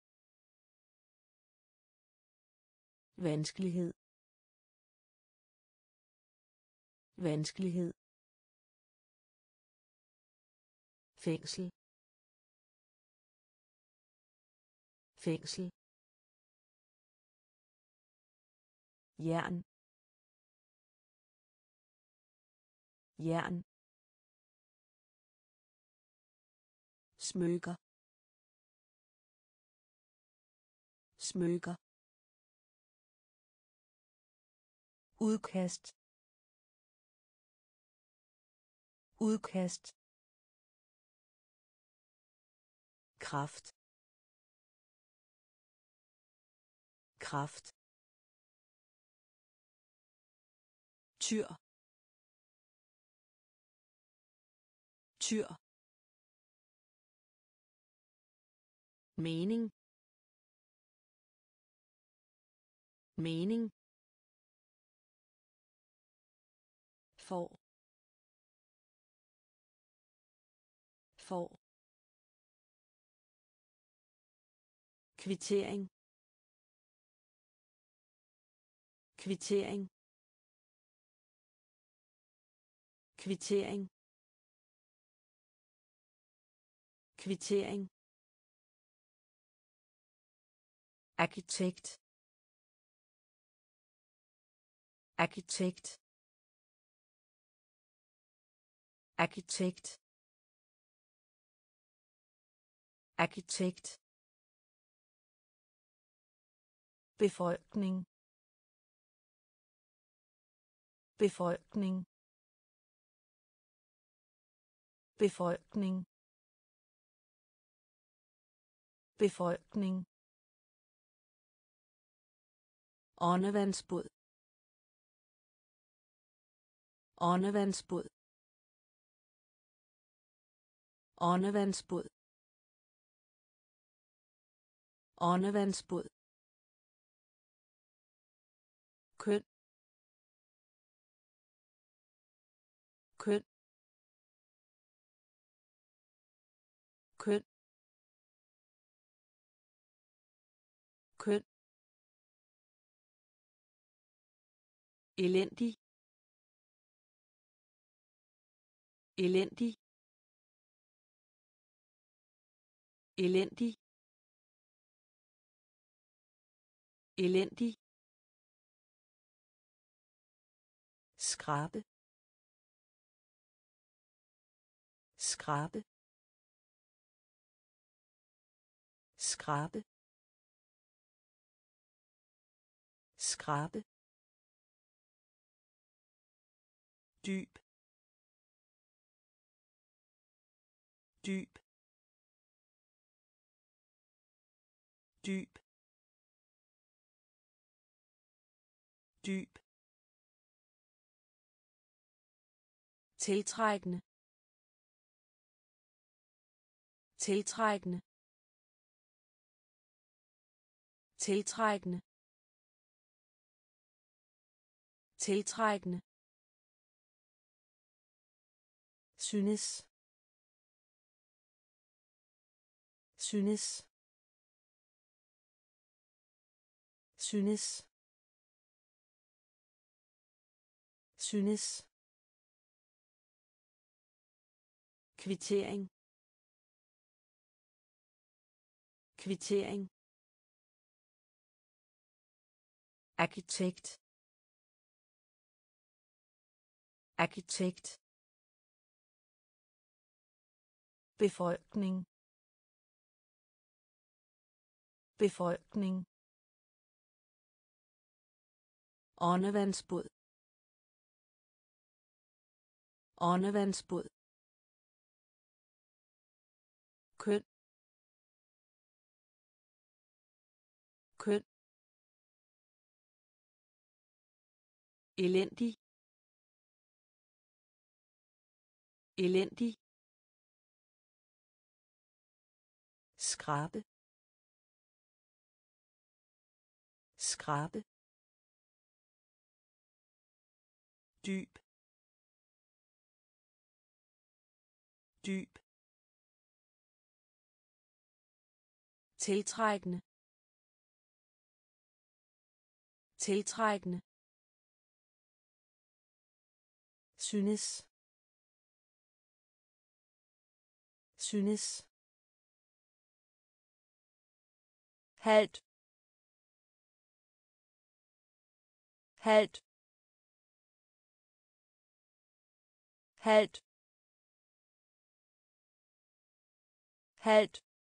vanskelighed, vanskelighed, fængsel, fængsel, jern, jern, smykker, smykker, udkast, udkast, kraft, kraft, tyr, tyr, mening, mening, for, for, kvittering, kvittering, kvittering, kvittering, arkitekt, arkitekt, arkitekt, arkitekt, befolkning, befolkning, befolkning, befolkning, åndevandsbåd, åndevandsbåd, åndevandsbåd, åndevandsbåd, køn, køn, køn, køn, elendig, elendig, elendig, elendig, skrabe, skrabe, skrabe, skrabe, dyb, dyb, dyb, dyb, tiltrækkende, tiltrækkende, tiltrækkende, tiltrækkende, synes, synes, synes, synes, kvittering, kvittering, arkitekt, arkitekt, befolkning, befolkning, åndevandsbåd, åndevandsbåd, køn, køn, elendig, elendig, skrabe, skrabe, dyb, dyb, tiltrækkende, tiltrækkende, synes, synes, halt, halt, halt, halt,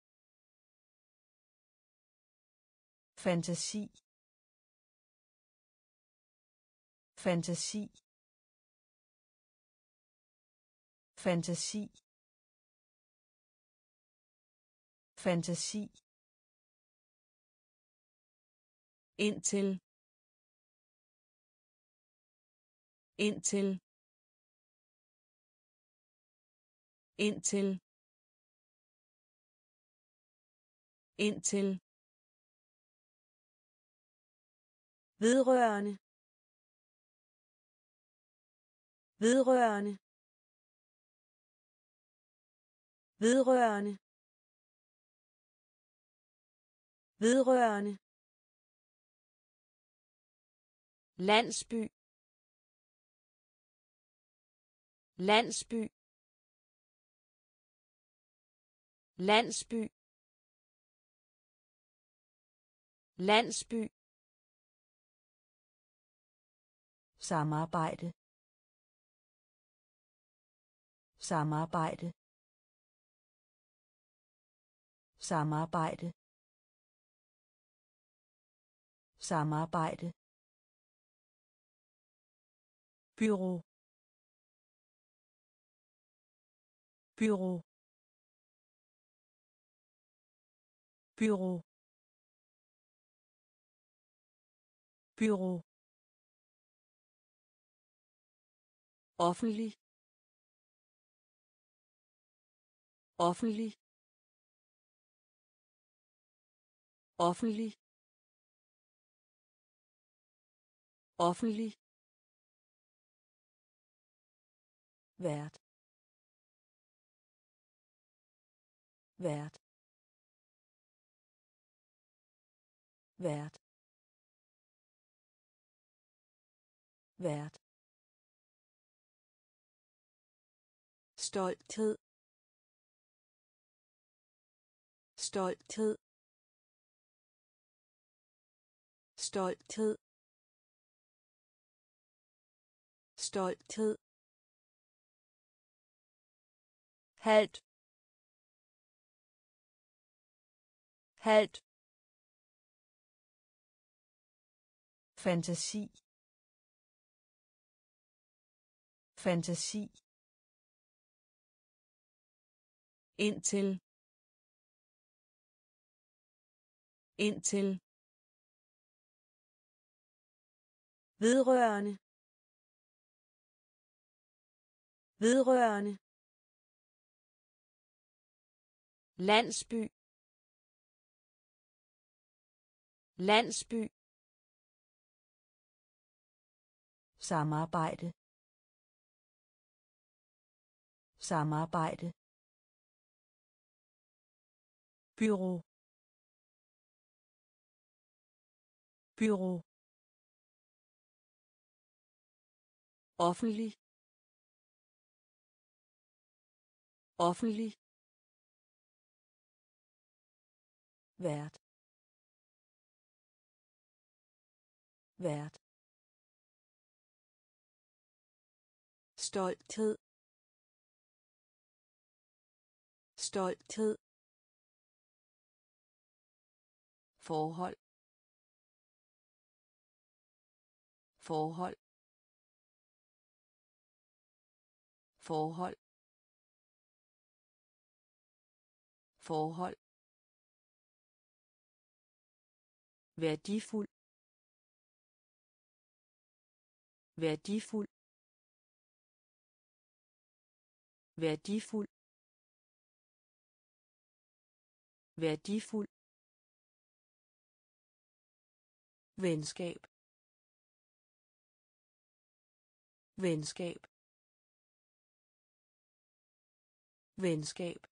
fantasi, fantasi, fantasi, fantasi, indtil, indtil, indtil, indtil, vedrørende, vedrørende, vedrørende, vedrørende, landsby, landsby, landsby, landsby, samarbejde, samarbejde, samarbejde, samarbejde, bureau, bureau, bureau, bureau, offentlig, offentlig, offentlig, offentlig, vært, vært, vært, vært, stolthed, stolthed, stolthed, stolthed, halt, halt, fantasi, fantasi, indtil, indtil, vedrørende, vedrørende, landsby, landsby, samarbejde, samarbejde, bureau, bureau, offentlig, offentlig, vært, vært, stolthed, stolthed, forhold, forhold, forhold, forhold, værdifuld, værdifuld, værdifuld, værdifuld, venskab, venskab, venskab,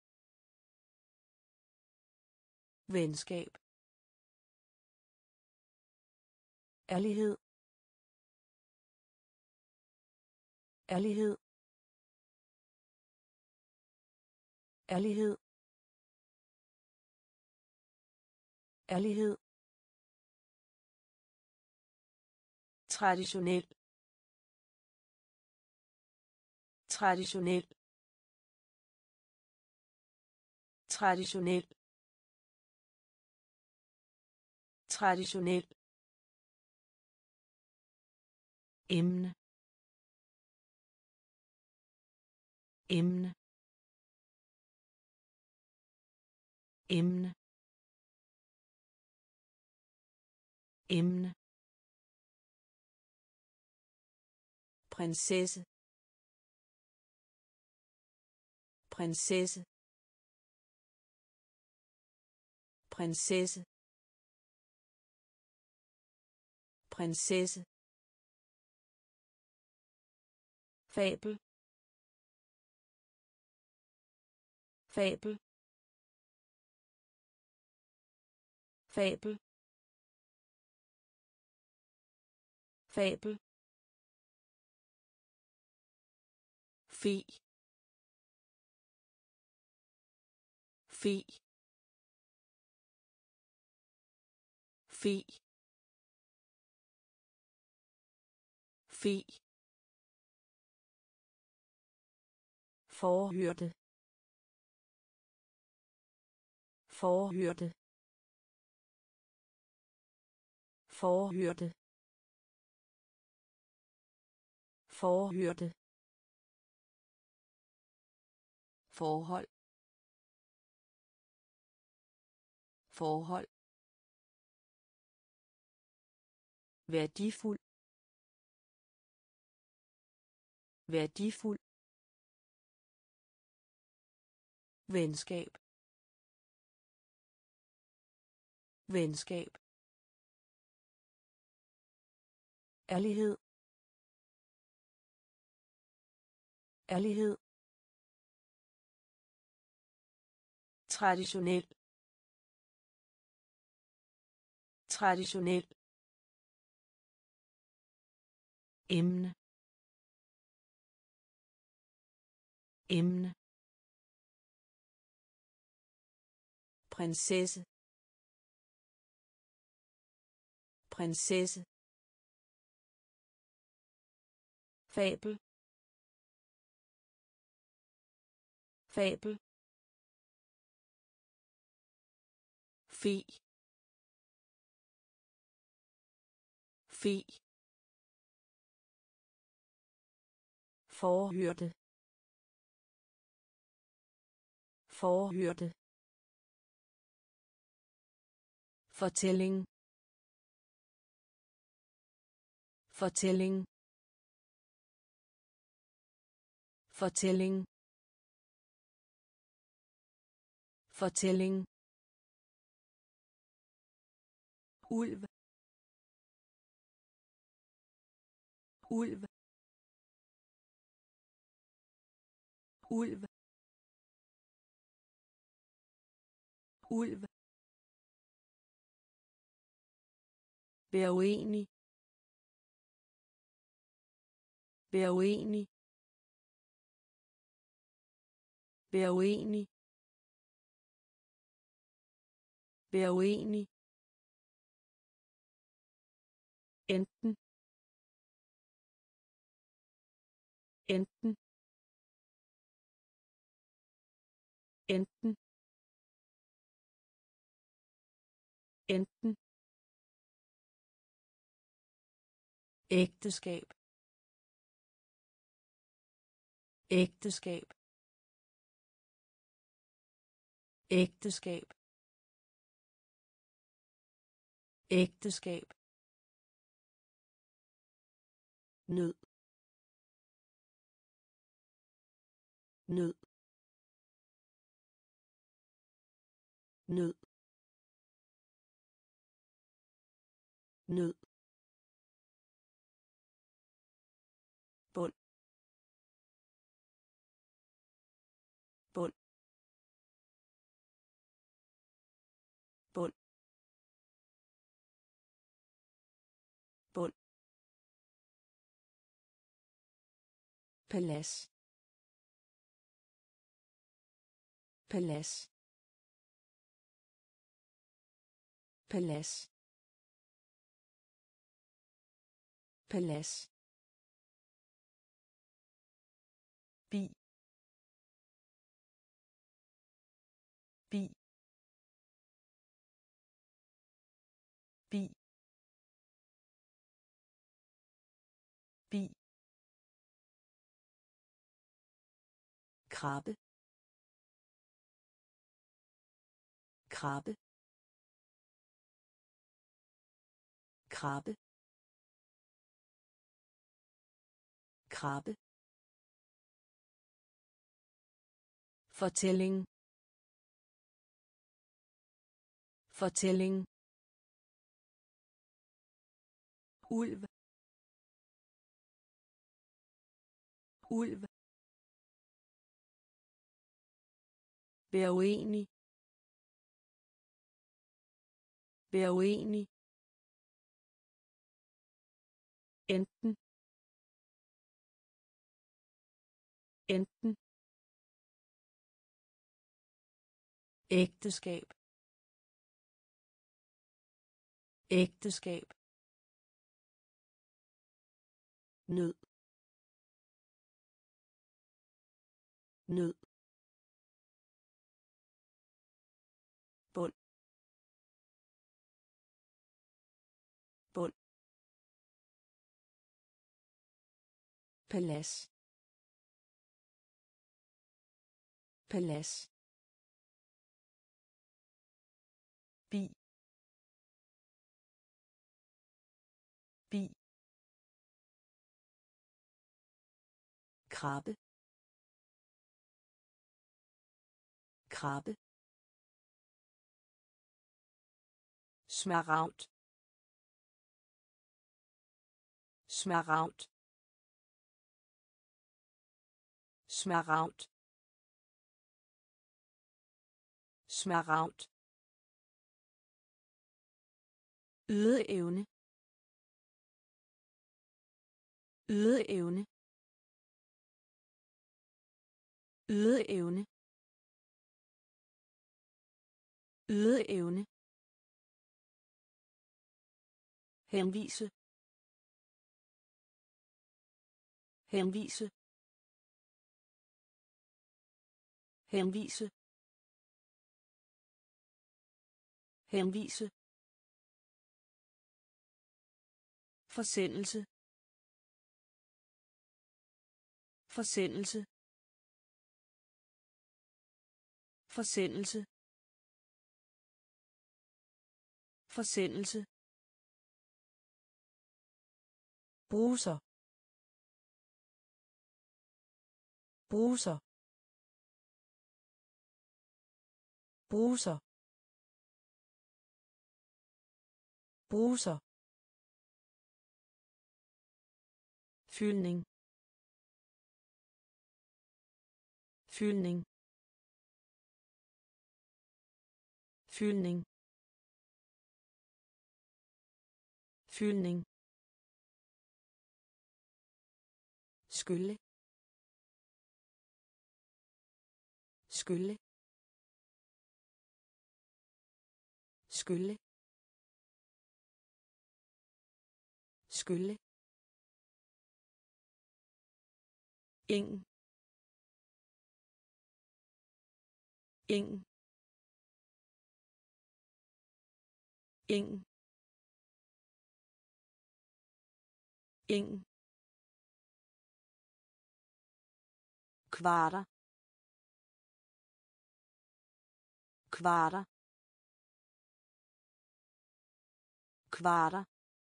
venskab, ærlighed, ærlighed, ærlighed, ærlighed, traditionel, traditionel, traditionel, traditionel, emne, emne, emne, emne, prinsesse, prinsesse, prinsesse, prinsesse, fabel, fabel, fabel, fabel, fi fi fi fi forhørte forhørte forhørte forhørte forhold forhold værdifuld værdifuld venskab venskab ærlighed ærlighed traditionel traditionel emne emne prinsesse prinsesse fabel fabel fi fi forhørte forhørte fortælling fortælling fortælling fortælling ulv ulv ulv ulv vær uenig vær uenig vær uenig vær uenig enten enten enten enten ægteskab ægteskab ægteskab ægteskab nød nød nød nød bund bund bund bund palads palads palads palads bi bi bi bi krabbe krabbe krabbe krabbe fortælling fortælling ulv ulv vær uenig vær uenig enten enten ægteskab ægteskab nød nød bund bund palads palads bi bi krabbe krabbe smaragd smaragd smaragd smaragd ydeevne ydeevne ydeevne ydeevne henvise henvise henvise henvise forsendelse forsendelse forsendelse forsendelse bruser bruser bruser bruser fyldning fyldning fyldning fyldning skylle skylle skylle skylle eng eng eng eng kvarter kvarter kvarter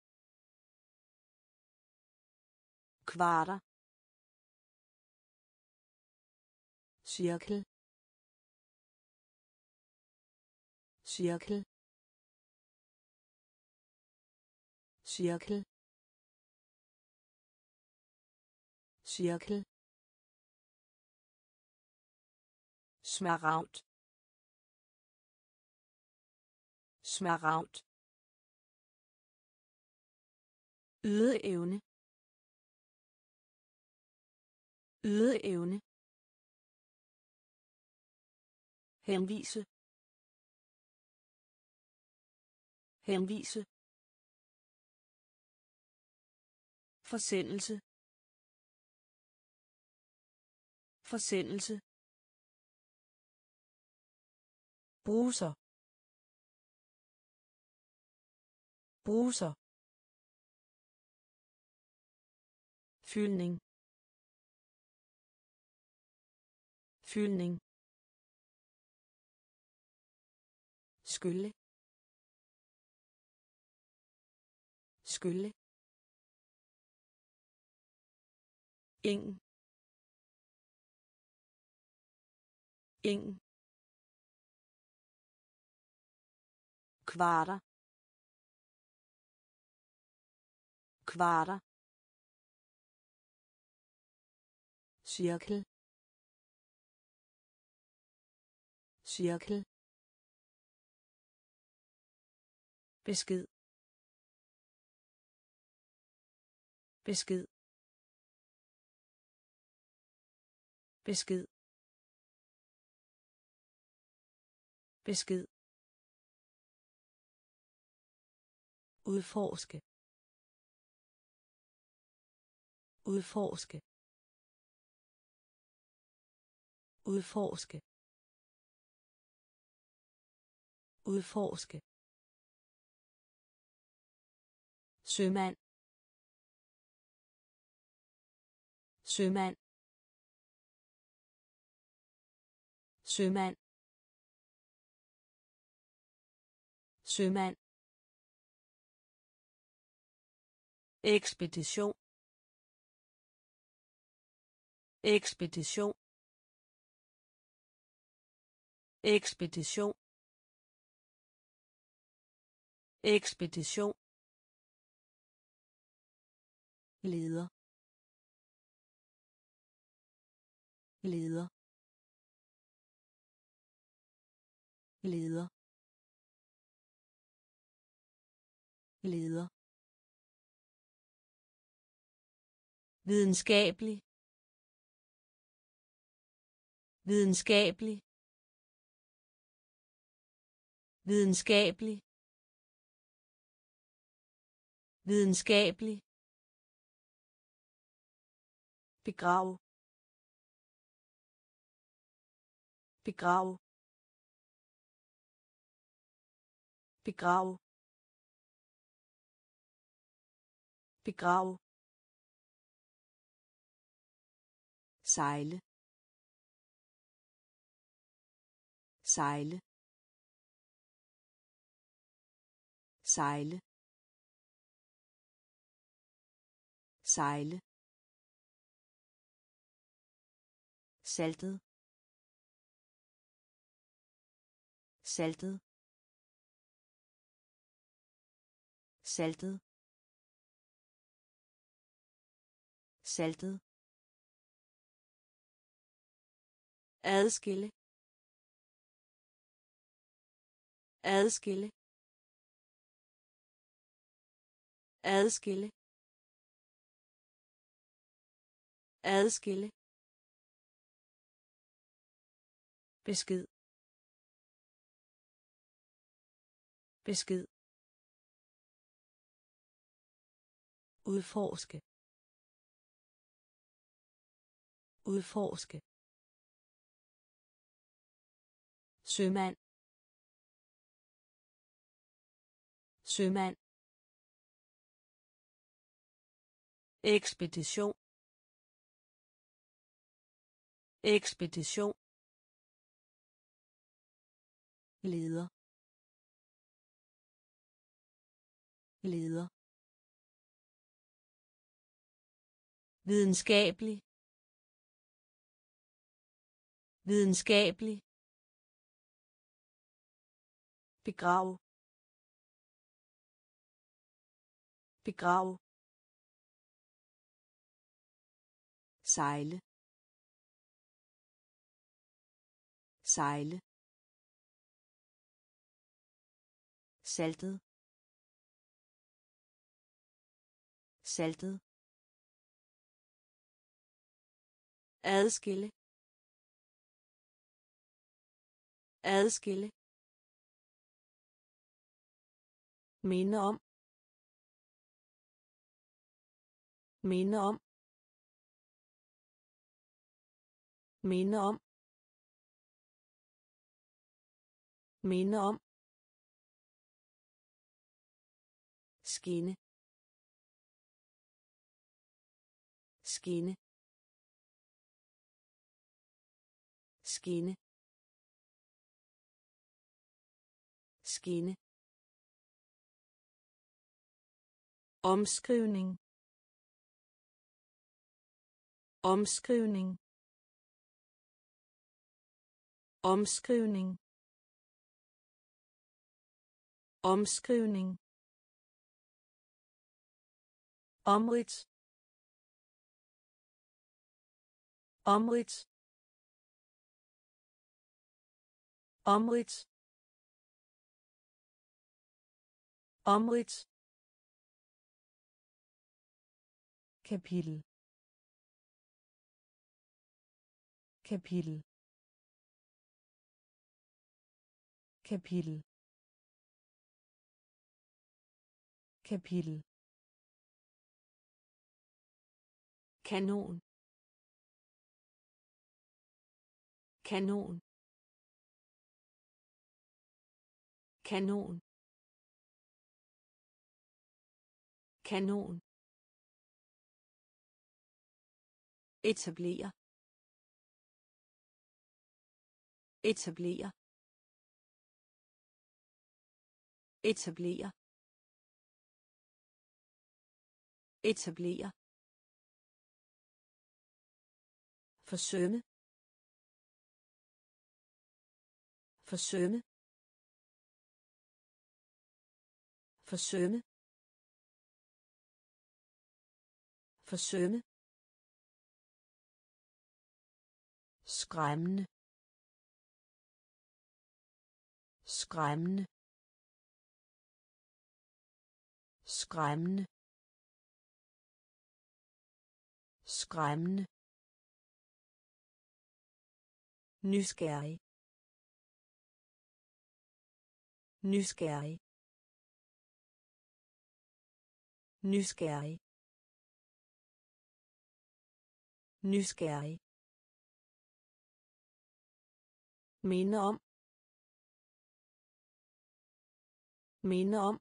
kvarter cirkel cirkel cirkel cirkel smaragd smaragd ydeevne ydeevne henvise henvise forsendelse forsendelse bruser bruser fyldning fyldning skylle skylle eng eng kvarter kvarter cirkel cirkel besked besked besked, besked, udforske, udforske, udforske, udforske, sømand, sømand, sømand, sømand, ekspedition, ekspedition, ekspedition, ekspedition, leder, leder, leder, leder, videnskabelig, videnskabelig, videnskabelig, videnskabelig, begrav, begrav, begrav, begrav, sejle, sejle, sejle, sejle, saltet, saltet, saltet, saltet, adskille, adskille, adskille, adskille, besked, besked, udforske, udforske, sømand, sømand, ekspedition, ekspedition, leder, leder, videnskabelig, videnskabelig, begrav, begrav, sejle, sejle, saltet, saltet, adskille, adskille, minde om, minde om, minde om, minde om, skinne, skinne, skinne, skinne, omskrivning, omskrivning, omskrivning, omskrivning, omridt, omridt, omridt, omridt, kapitel, kapitel kapitel kapitel kanon kanon kanon kanon etablere etablere etablere etablere forsømme forsømme forsømme forsømme skræmmende skræmmende skræmmende skræmmende nysgerrig nysgerrig nysgerrig nysgerrig minde om minde om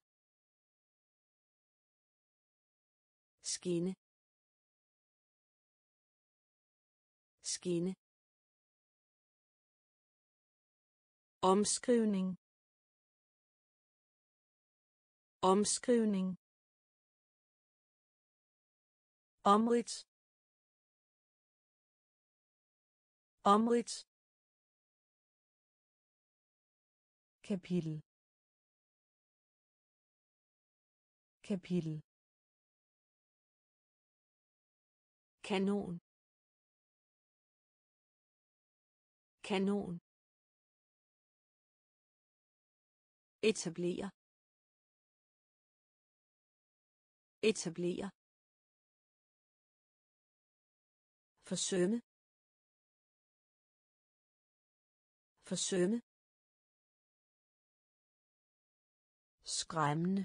skinne skinne omskrivning omskrivning omrids omrids kapitel kapitel kanon kanon etablere etablere forsømme forsømme skræmmende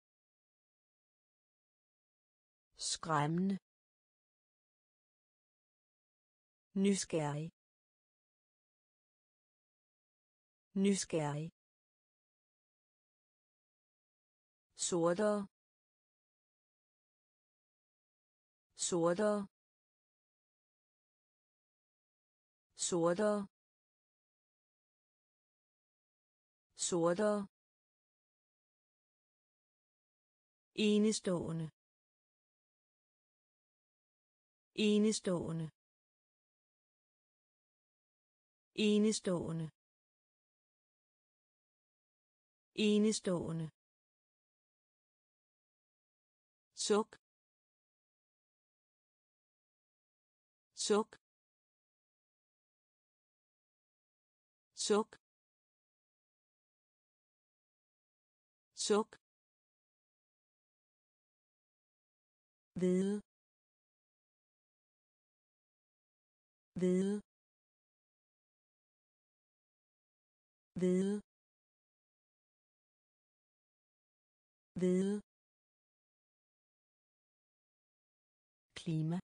skræmmende nysgerrig nysgerrig sortere sortere sortere sortere enestående enestående enestående enestående suk suk suk suk vide vide vide vide klima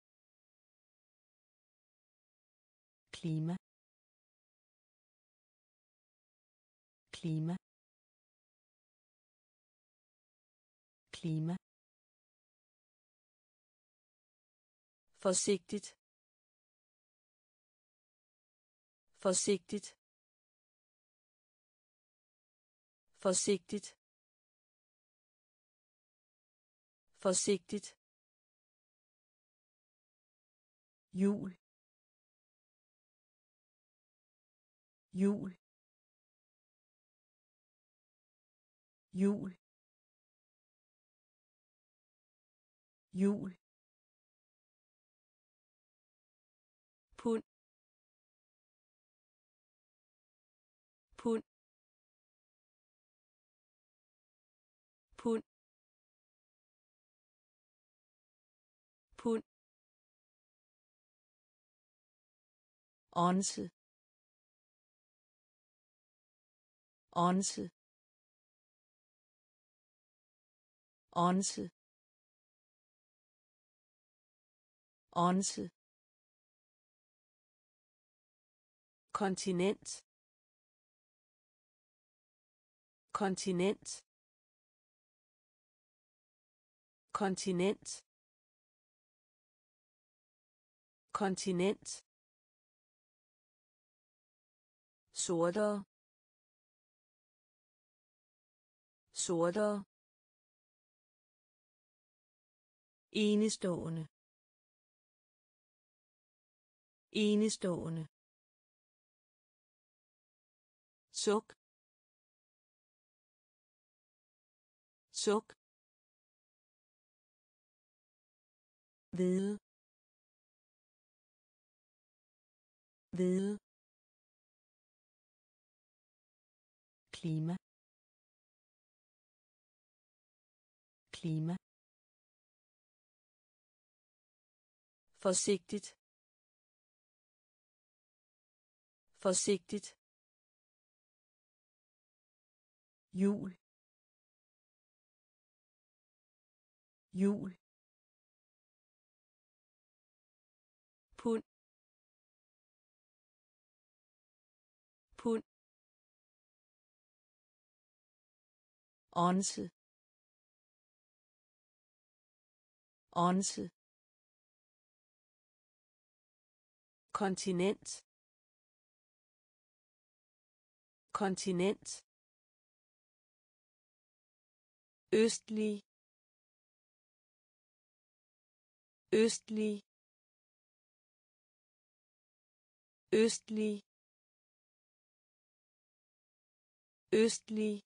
klima klima klima forsigtigt forsigtigt forsigtigt forsigtigt jul jul jul jul pund pund pund pund onse, onse, onse, onse, kontinent, kontinent, kontinent, kontinent, sortere, sortere, enestående, enestående, suk, suk, hvide, hvide, klima, klima, forsigtigt, forsigtigt, jul, jul, pund, pund, onse, onse, kontinent, kontinent, østlig, østlig, østlig, østlig,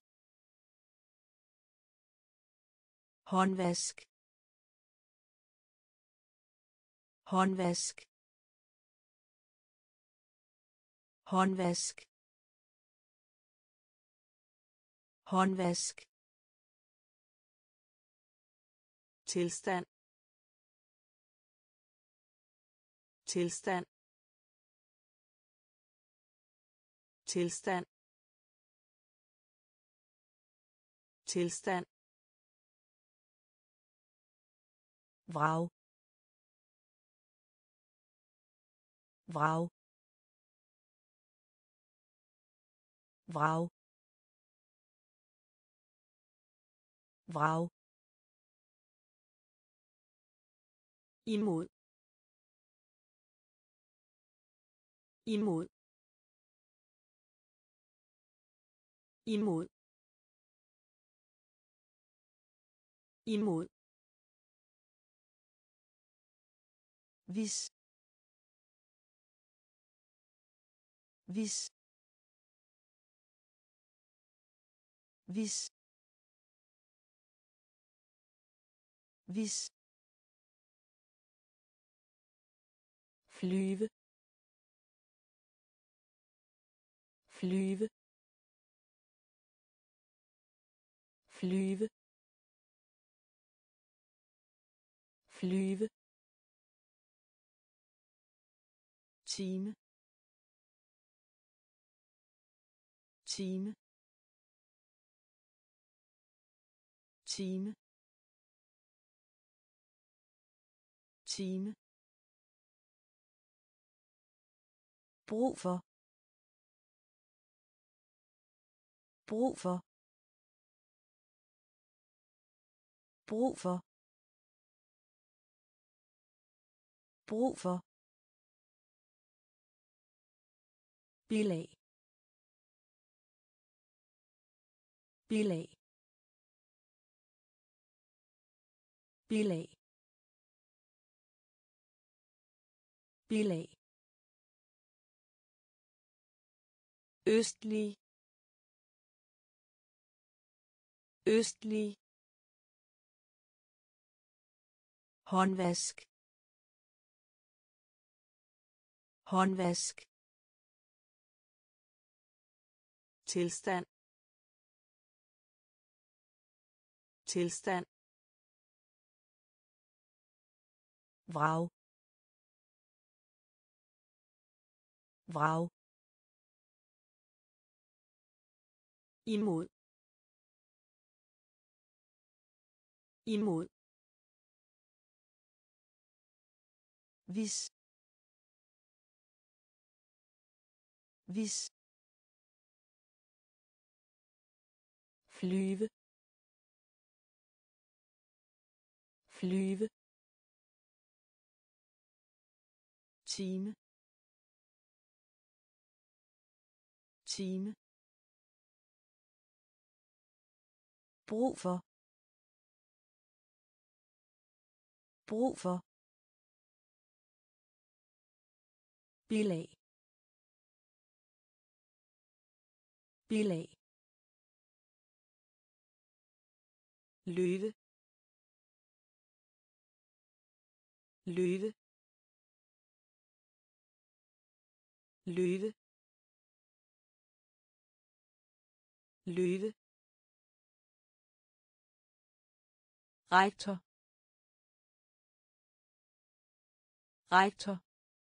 håndvask, håndvask, håndvask, håndvask, tilstand, tilstand, tilstand, tilstand, vrag, vrag, vrag, vrag, imod, imod, imod, imod, hvis, hvis, hvis, hvis, flyve, flyve, flyve, flyve, time, time, time, time, brug for, brug for, brug for, brug for, bilag, bilag, bilag, bilag, østlig, østlig, håndvask, håndvask, tilstand, tilstand, vrag, vrag, imod, imod, hvis, hvis, flyve, flyve, time, time, brug for, brug for, bilag, bilag, løve, løve, løve, løve, rektor, rektor,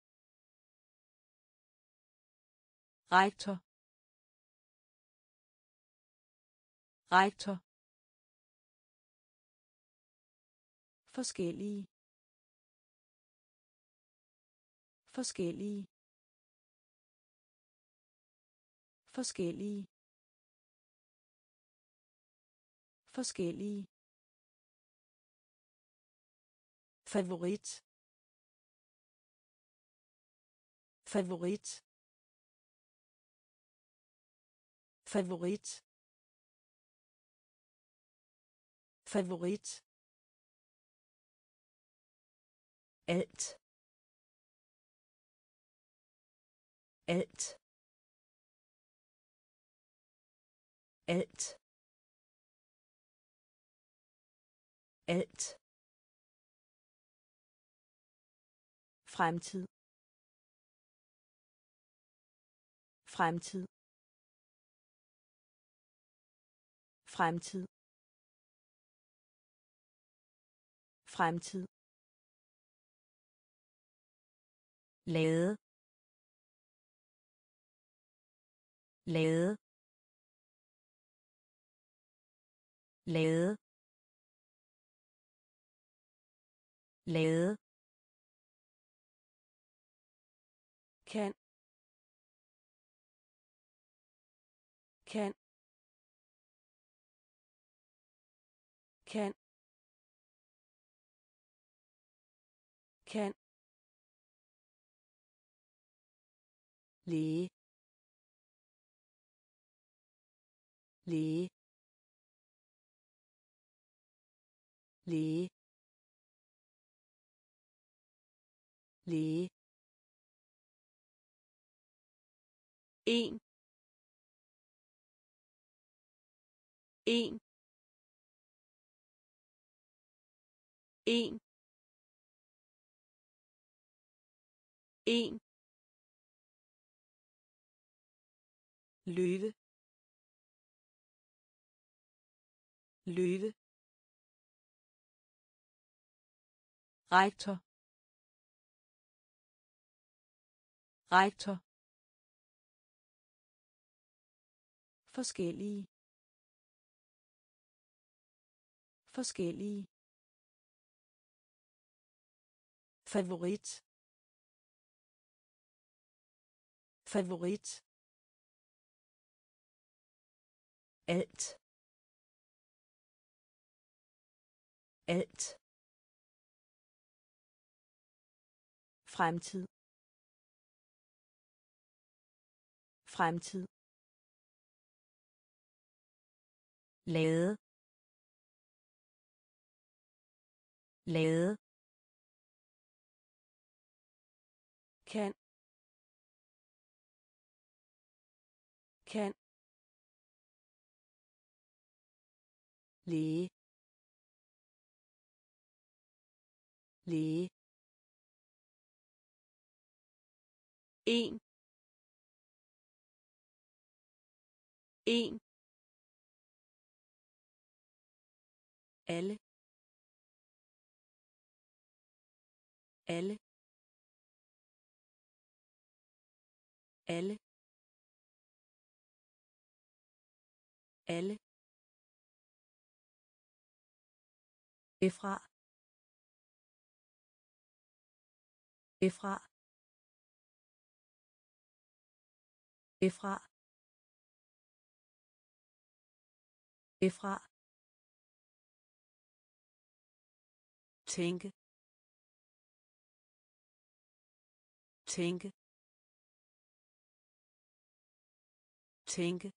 rektor, rektor, forskellige, forskellige, forskellige, forskellige, favorit, favorit, favorit, favorit, alt, alt, alt, alt, fremtid, fremtid, fremtid, fremtid, lade, lade, lade, lade, kan, kan, kan, kan, læge, læge, læge, læge, en, en, en, en, løve, løve, rektor, rektor, forskellige, forskellige, favorit, favorit, alt, alt, fremtid, fremtid, lade, lade, kan, kan, læge, læge, en, en, alle, alle, alle alle Efra. Efra. Efra. Efra. tænke tænke tænke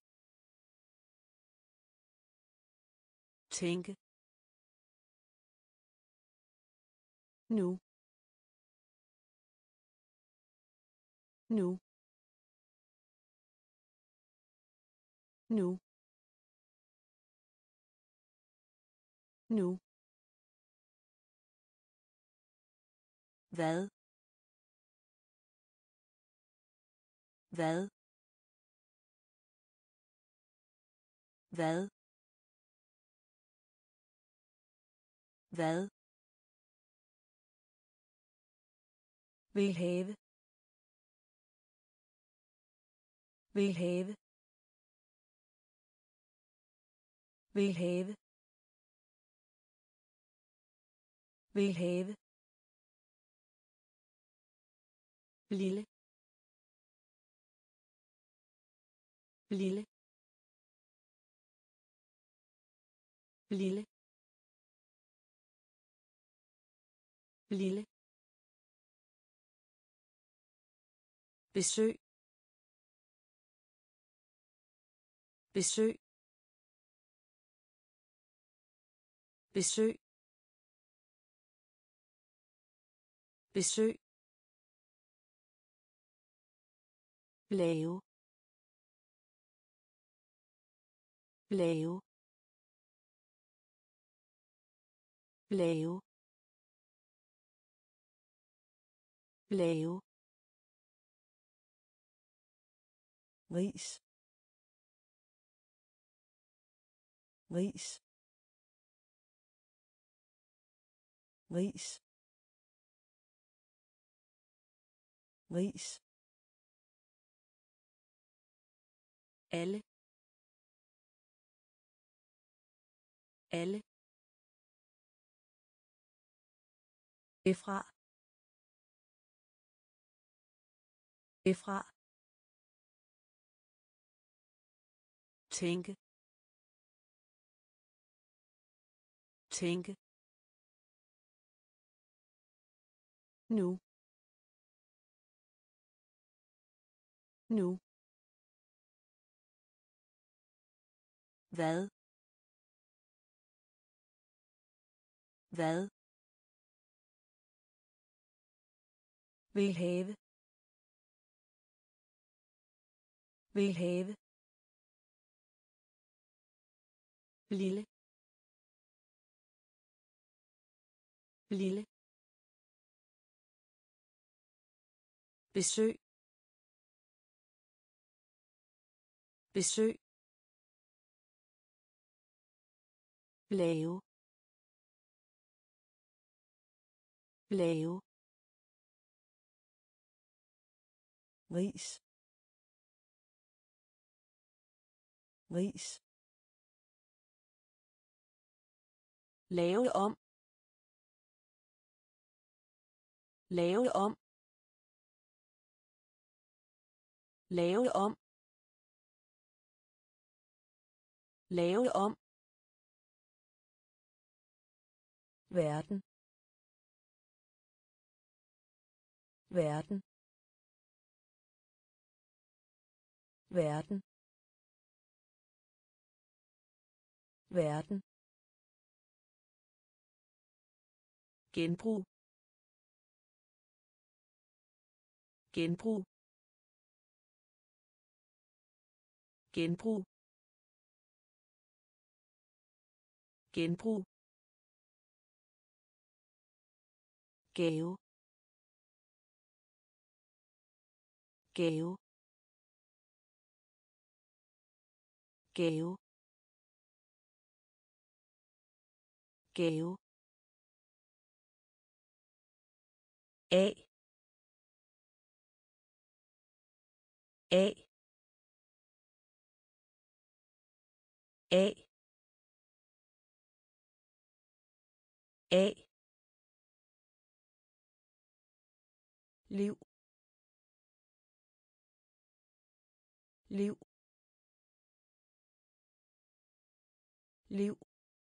tænke nu nu nu nu hvad hvad hvad hvad Vil have. Vil have. Vil have. Vil have. lille lille lille lille besøg besøg besøg besøg lave. Lave. Lave. Lave. Ris. Ris. Ris. Ris. alle alle Efra. Efra. tænke tænke nu nu hvad hvad Vil have. Vil have. lille lille besøg besøg Lave. Lave. Ris. Ris. lave om lave om lave om lave om Verden. Verden. Verden. Verden. genbrug genbrug genbrug genbrug gave. Gave. Gave. Gave. A. A. A. A. Liv. Liv. Liv.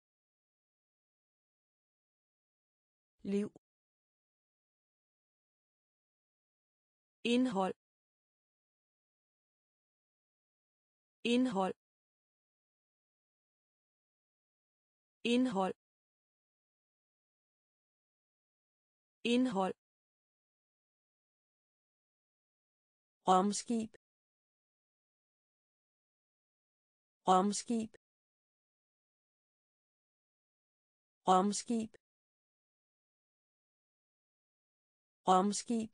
Liv. Indhold. Indhold. Indhold. Indhold. Romskib. Romskib. Romskib. Romskib.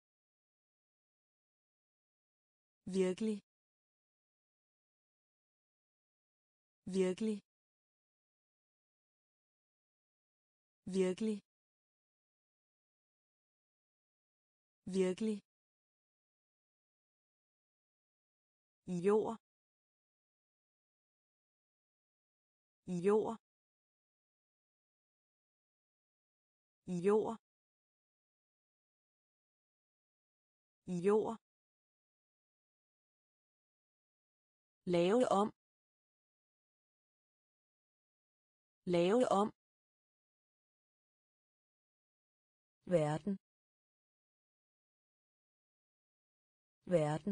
Virkelig. Virkelig. Virkelig. Virkelig. Jord. Jord. Jord. Jord. Lave om. Lave om. Verden. Verden.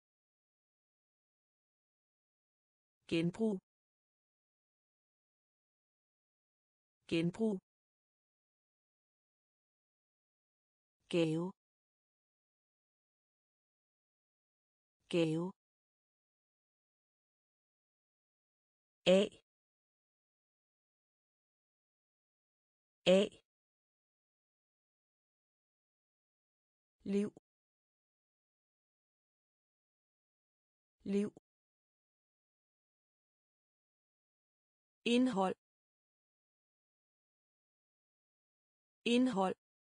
Genbrug. Genbrug. Gave. Gave. A. A. Liv. Liv. Indhold. Indhold.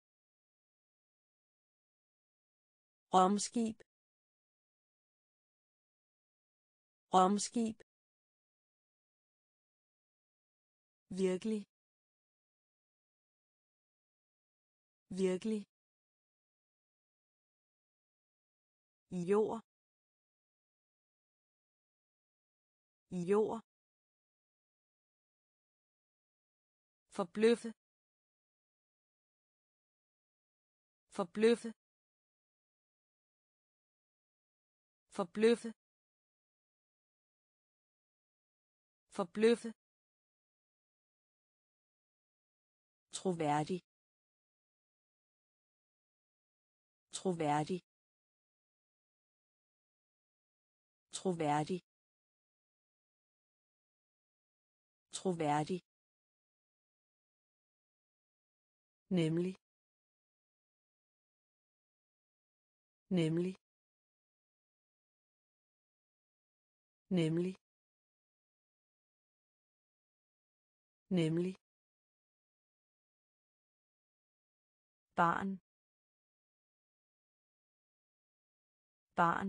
Romskib. Romskib. Virkelig. Virkelig. Jord. Jord. Forbløffe. Forbløffe. Forbløffe. Forbløffe. Troværdig. Troværdig. Troværdig. Troværdig. Nemlig. Nemlig. Nemlig. Nemlig. Barn. Barn.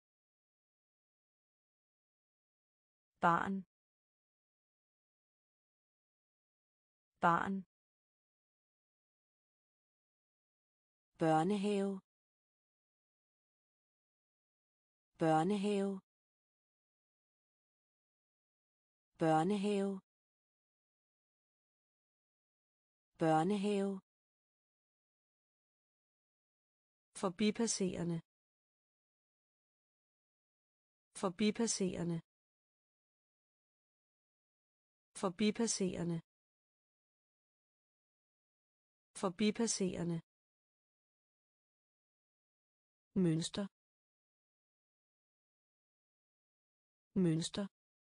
Barn. Barn. Børnehave. Børnehave. Børnehave. Børnehave. Forbipasserende. Forbipasserende. Forbipasserende. Forbipasserende. Mønster. Mønster.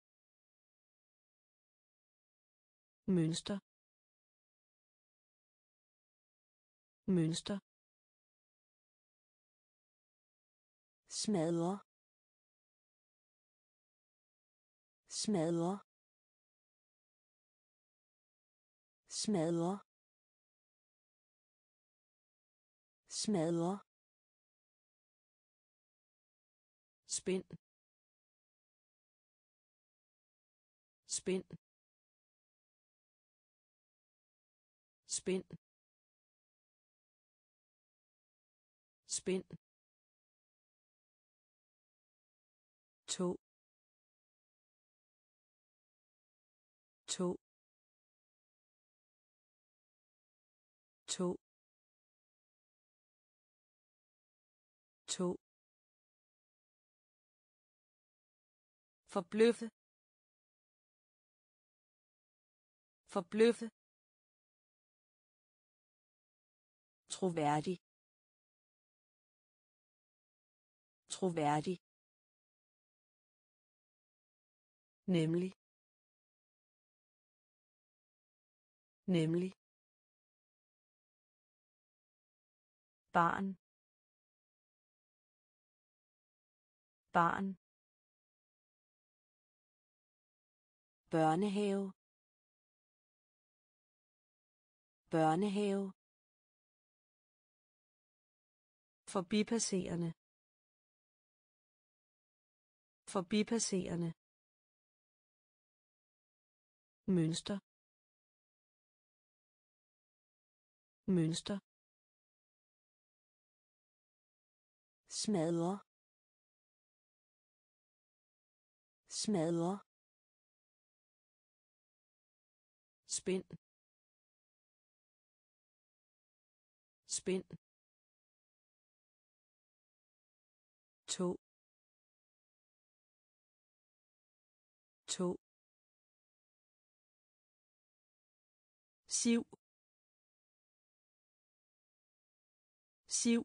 Mønster. Mønster. Smadre. Smadre. Smadre. Smadre. spind spind spind spind to to to to forbløffe forbløffe troværdig troværdig nemlig nemlig barn barn børnehave børnehave forbipasserende forbipasserende mønster mønster smadre smadre spind spind to to siv siv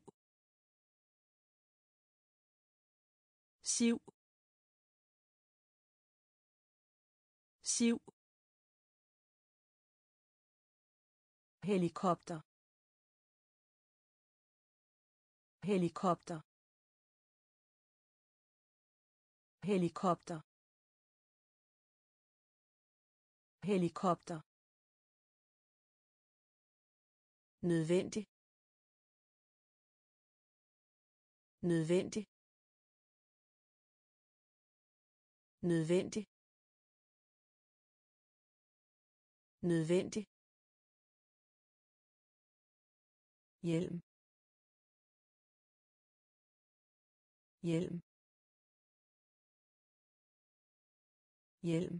siv siv helikopter helikopter helikopter helikopter nødvendig nødvendig nødvendig nødvendig hjelm hjelm hjelm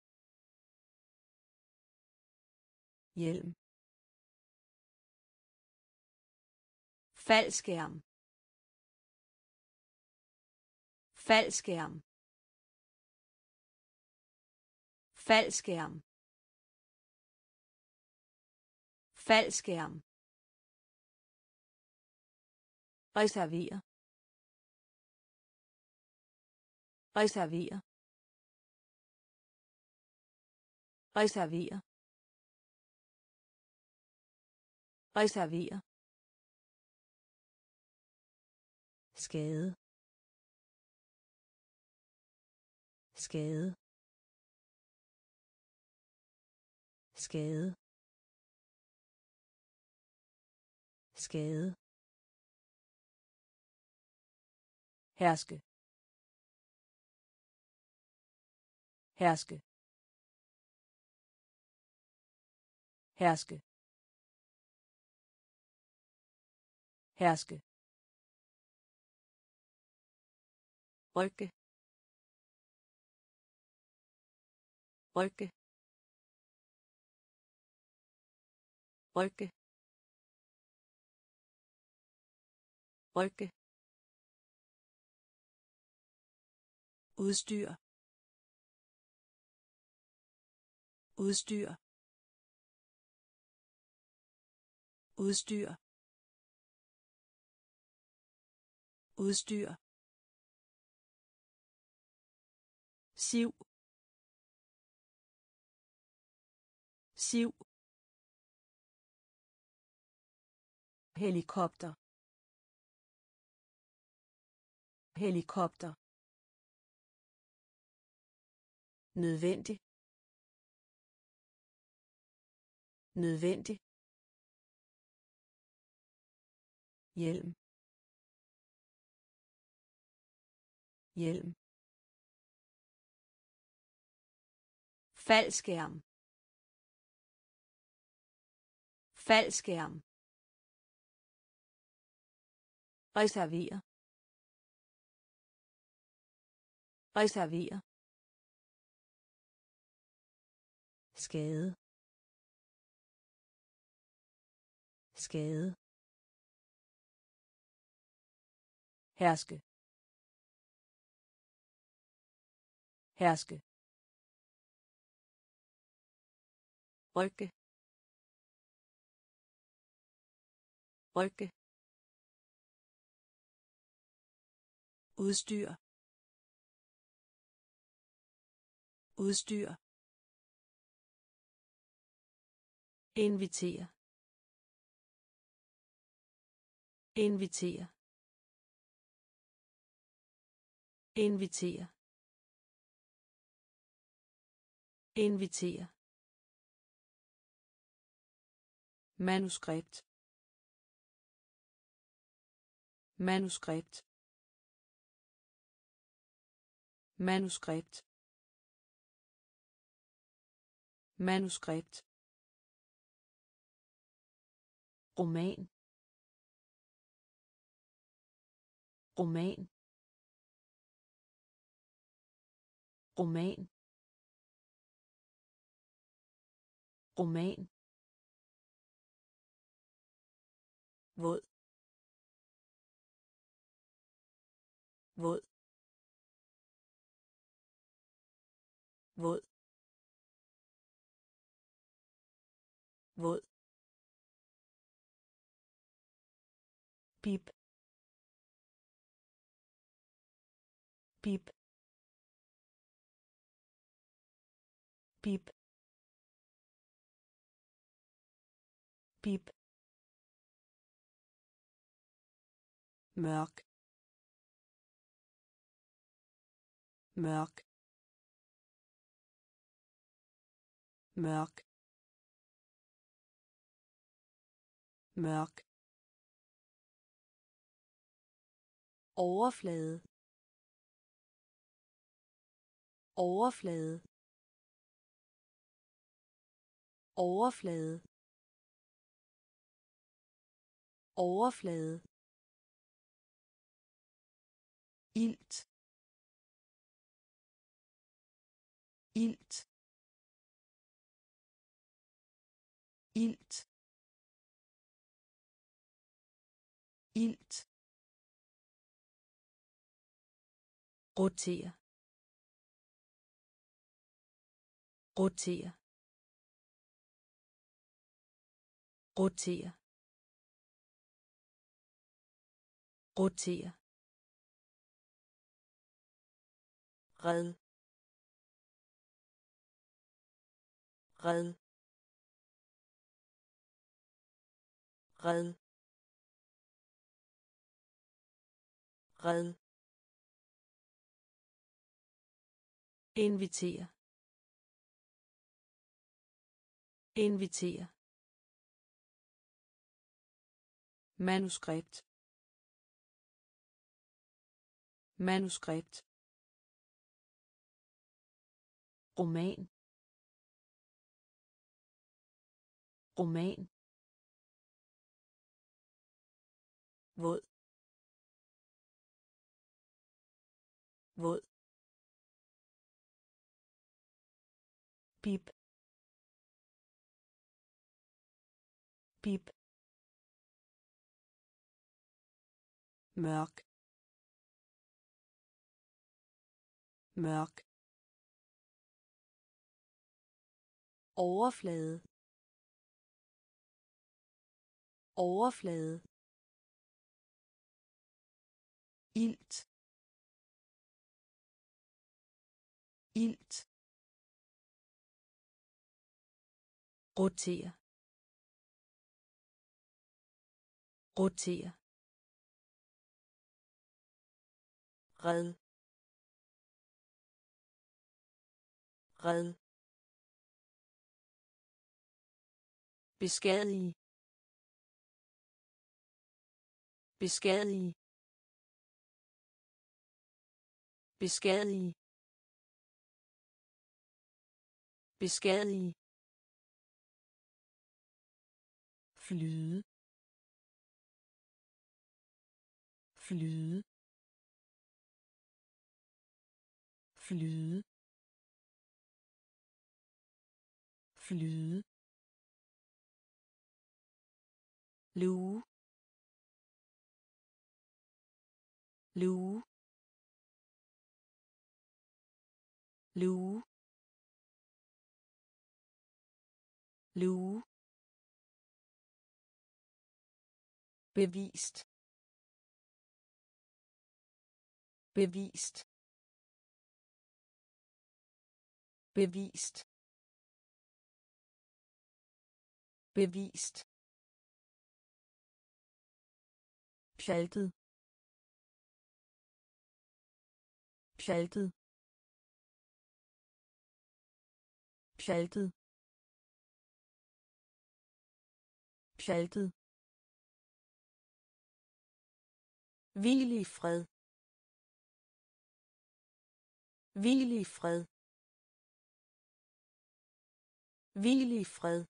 hjelm faldskærm faldskærm faldskærm faldskærm reservere reservere reservere reservere skade skade skade skade herske herske herske herske rykke rykke rykke rykke udstyr udstyr udstyr udstyr siv siv helikopter helikopter nødvendig nødvendig hjelm hjelm, faldskærm, faldskærm, reservere, reservere, skade, skade, herske, herske, rykke, rykke, udstyr, udstyr, invitere, invitere, invitere, invitere, manuskript, manuskript, manuskript, manuskript, roman, roman, roman, roman, våd, våd, våd, våd, pip, pip, pip, pip, mørk, mørk, mørk, mørk, overflade, overflade, overflade, overflade, ilt, ilt, ilt, ilt, rotere, rotere, rotere, rotere, red, red, red, red, invitere, invitere, manuskript, manuskript, roman, roman, våd, våd, pip, pip, mørk, mørk, overflade, overflade, ilt, ilt, rotere, rotere, red, red, beskadige, beskadige, beskadige, beskadige, flyde, flyde, flyde, flyde, luge, luge, luge, luge, bevist, bevist, bevist, bevist, pjaltet, pjaltet, pjaltet, pjaltet, hvil i fred, hvil i fred, hvil i fred,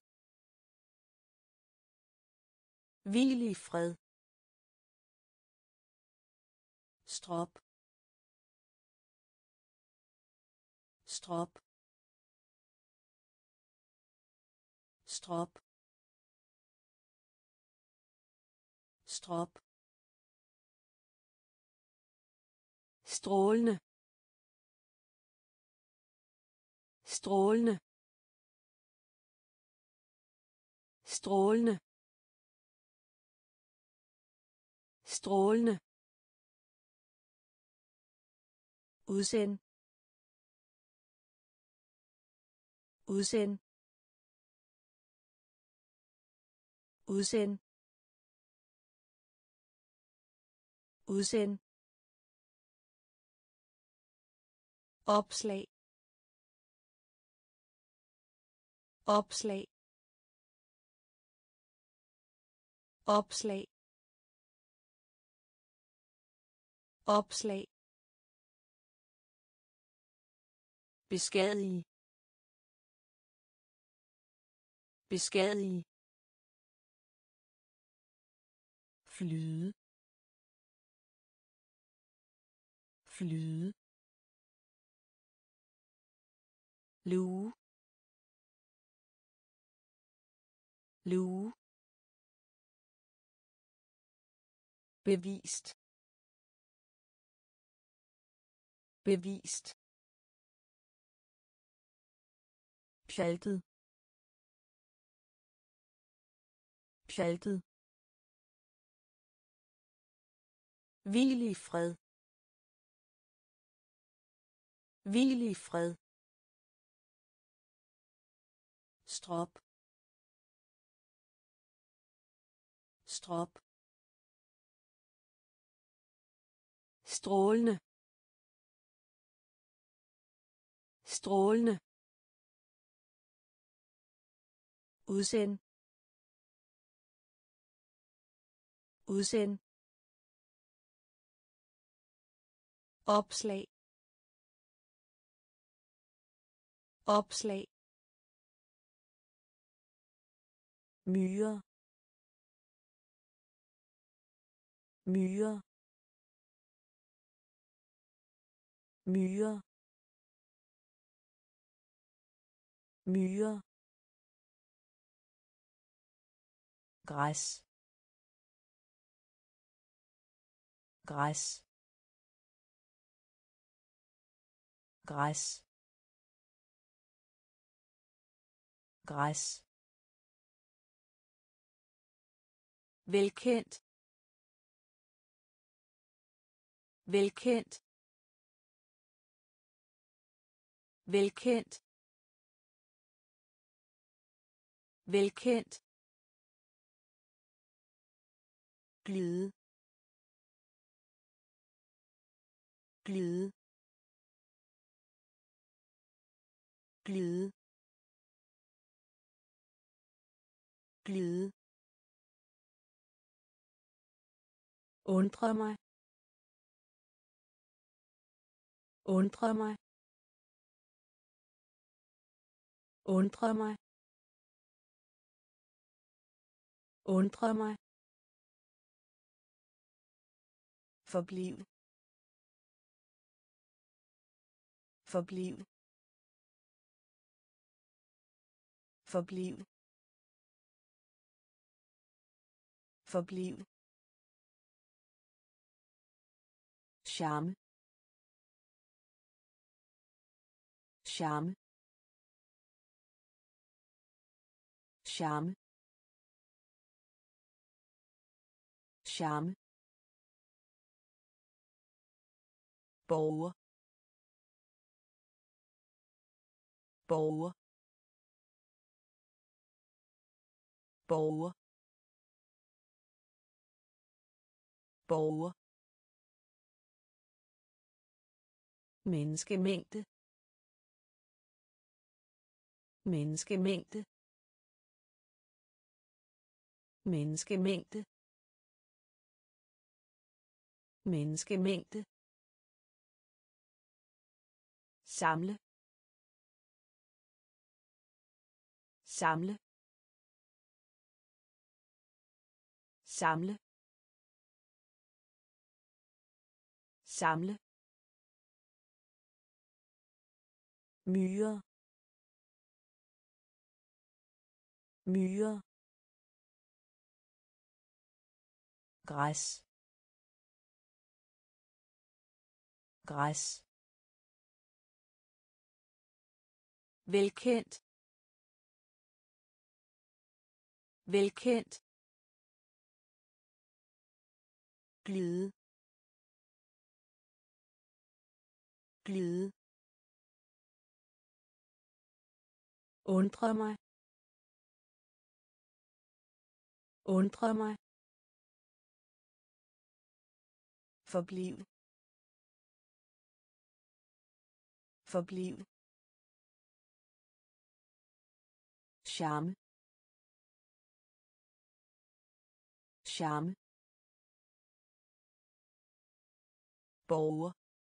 hvil i fred, strop, strop, strop, strop, strålende, strålende, strålende, strålende, udsend, udsend, udsend, udsend, opslag, opslag, opslag, opslag, beskadige, beskadige, flyde, flyde, luge, luge, bevist, bevist, pjaltet, pjaltet, hvil i fred, hvil i fred, strop, strop, strålende, strålende, udsend, udsend, opslag, opslag, myrer, myrer, myrer, myrer, græs, græs, græs, græs, velkendt, velkendt, velkendt, velkendt, glide, glide, glide, glide, undre mig, undre mig, undre mig, undre mig, forbliv, forbliv, forbliv, forbliv, charme, charme, charme, charme, borger, borger, borger, borger, menneskemængde, menneskemængde, menneskemængde, menneskemængde, samle, samle, samle, samle, myre, myre, græs, græs, velkendt, velkendt, glide, glide, undre mig, undre mig, forbliv, forbliv, charme, charme, borger,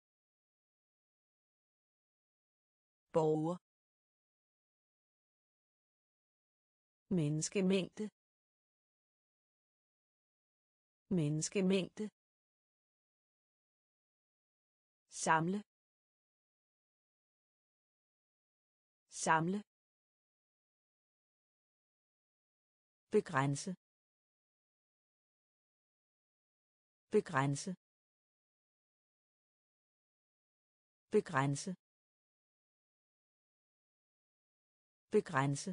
borger, menneskemængde, menneskemængde, samle, samle, begrænse, begrænse, begrænse, begrænse,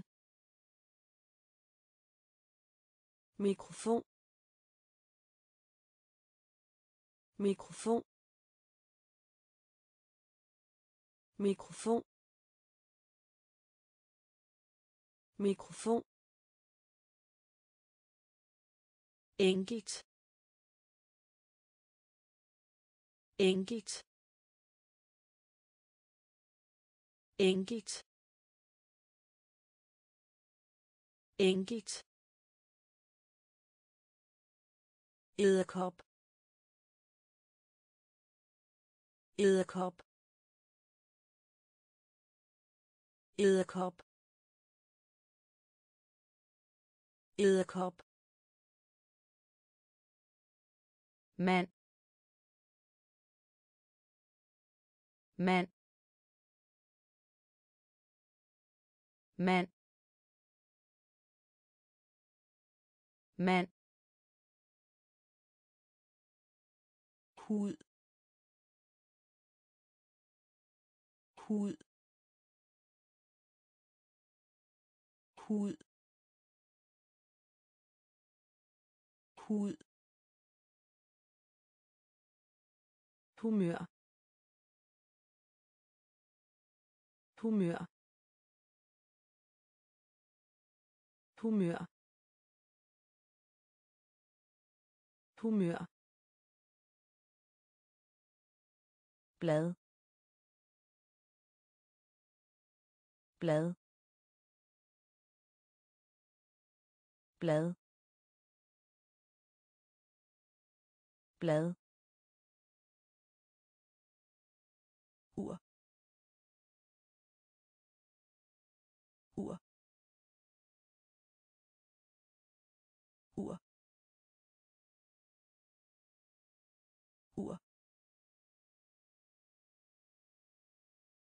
mikrofon, mikrofon, mikrofon, mikrofon, enkelt, enkelt, enkelt, enkelt, edderkop, edderkop, edderkop, edderkop, mand, mand, mand, mand, hud, hud, hud, hud, humør, humør, humør, humør, blad, blad, blad, blad,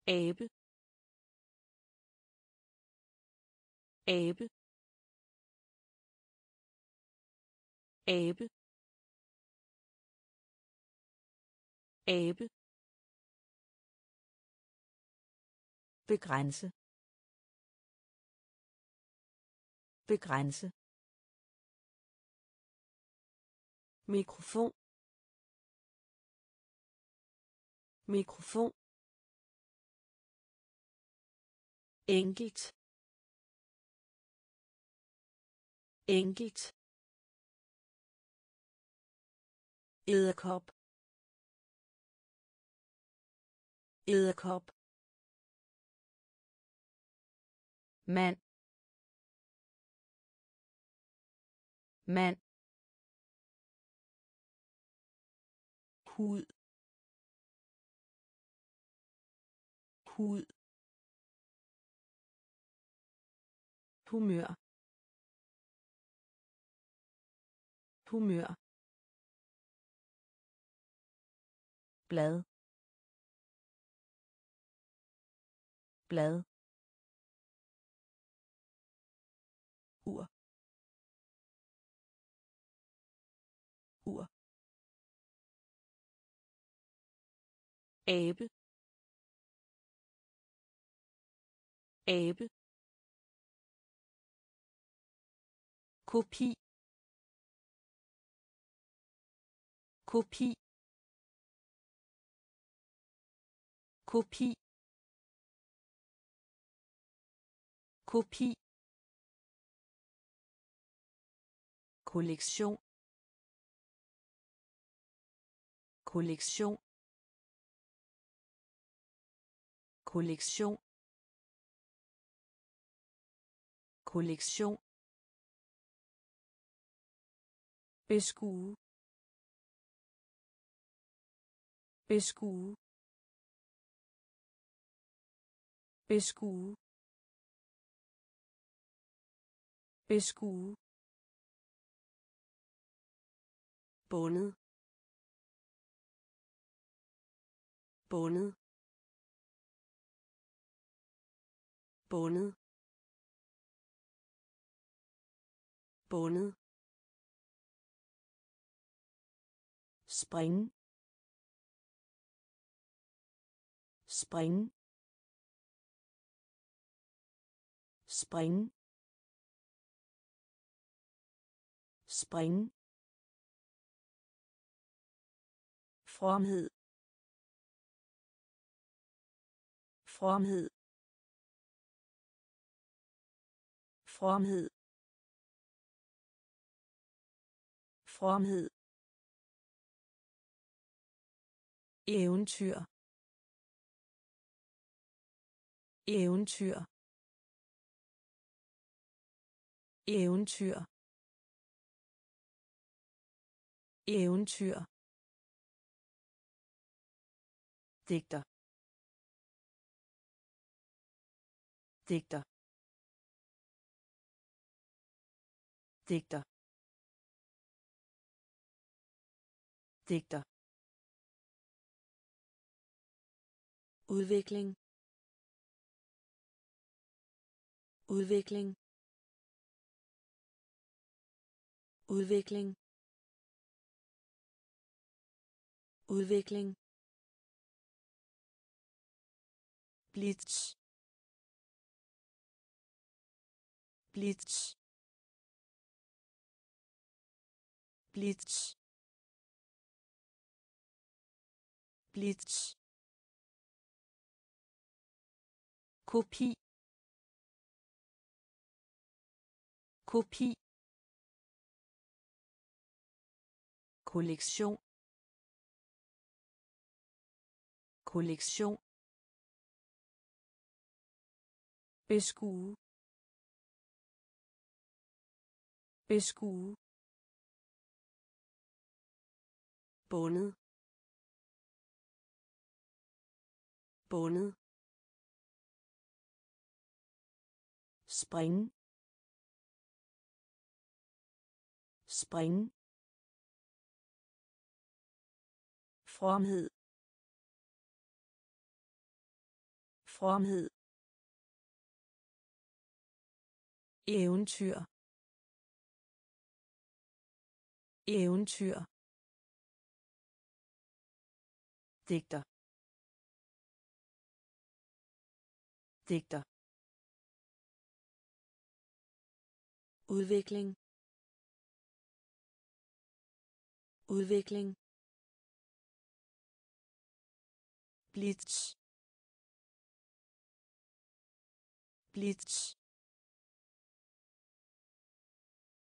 abe abe abe abe begrænse begrænse mikrofon mikrofon enkelt enkelt edderkop edderkop mand mand hud hud humør humør blad blad ur ur abe abe kopi kopi kopi kopi kollektion kollektion kollektion kollektion beskue beskue beskue beskue bundet bundet bundet bundet spring spring spring spring fromhed fromhed fromhed fromhed eventyr eventyr eventyr eventyr digter digter digter digter udvikling udvikling udvikling udvikling blitz blitz blitz blitz kopi kopi kollektion kollektion beskue beskue bundet bundet spring spring fromhed fromhed, eventyr, eventyr, digter, digter, udvikling, udvikling, blitz, blitz,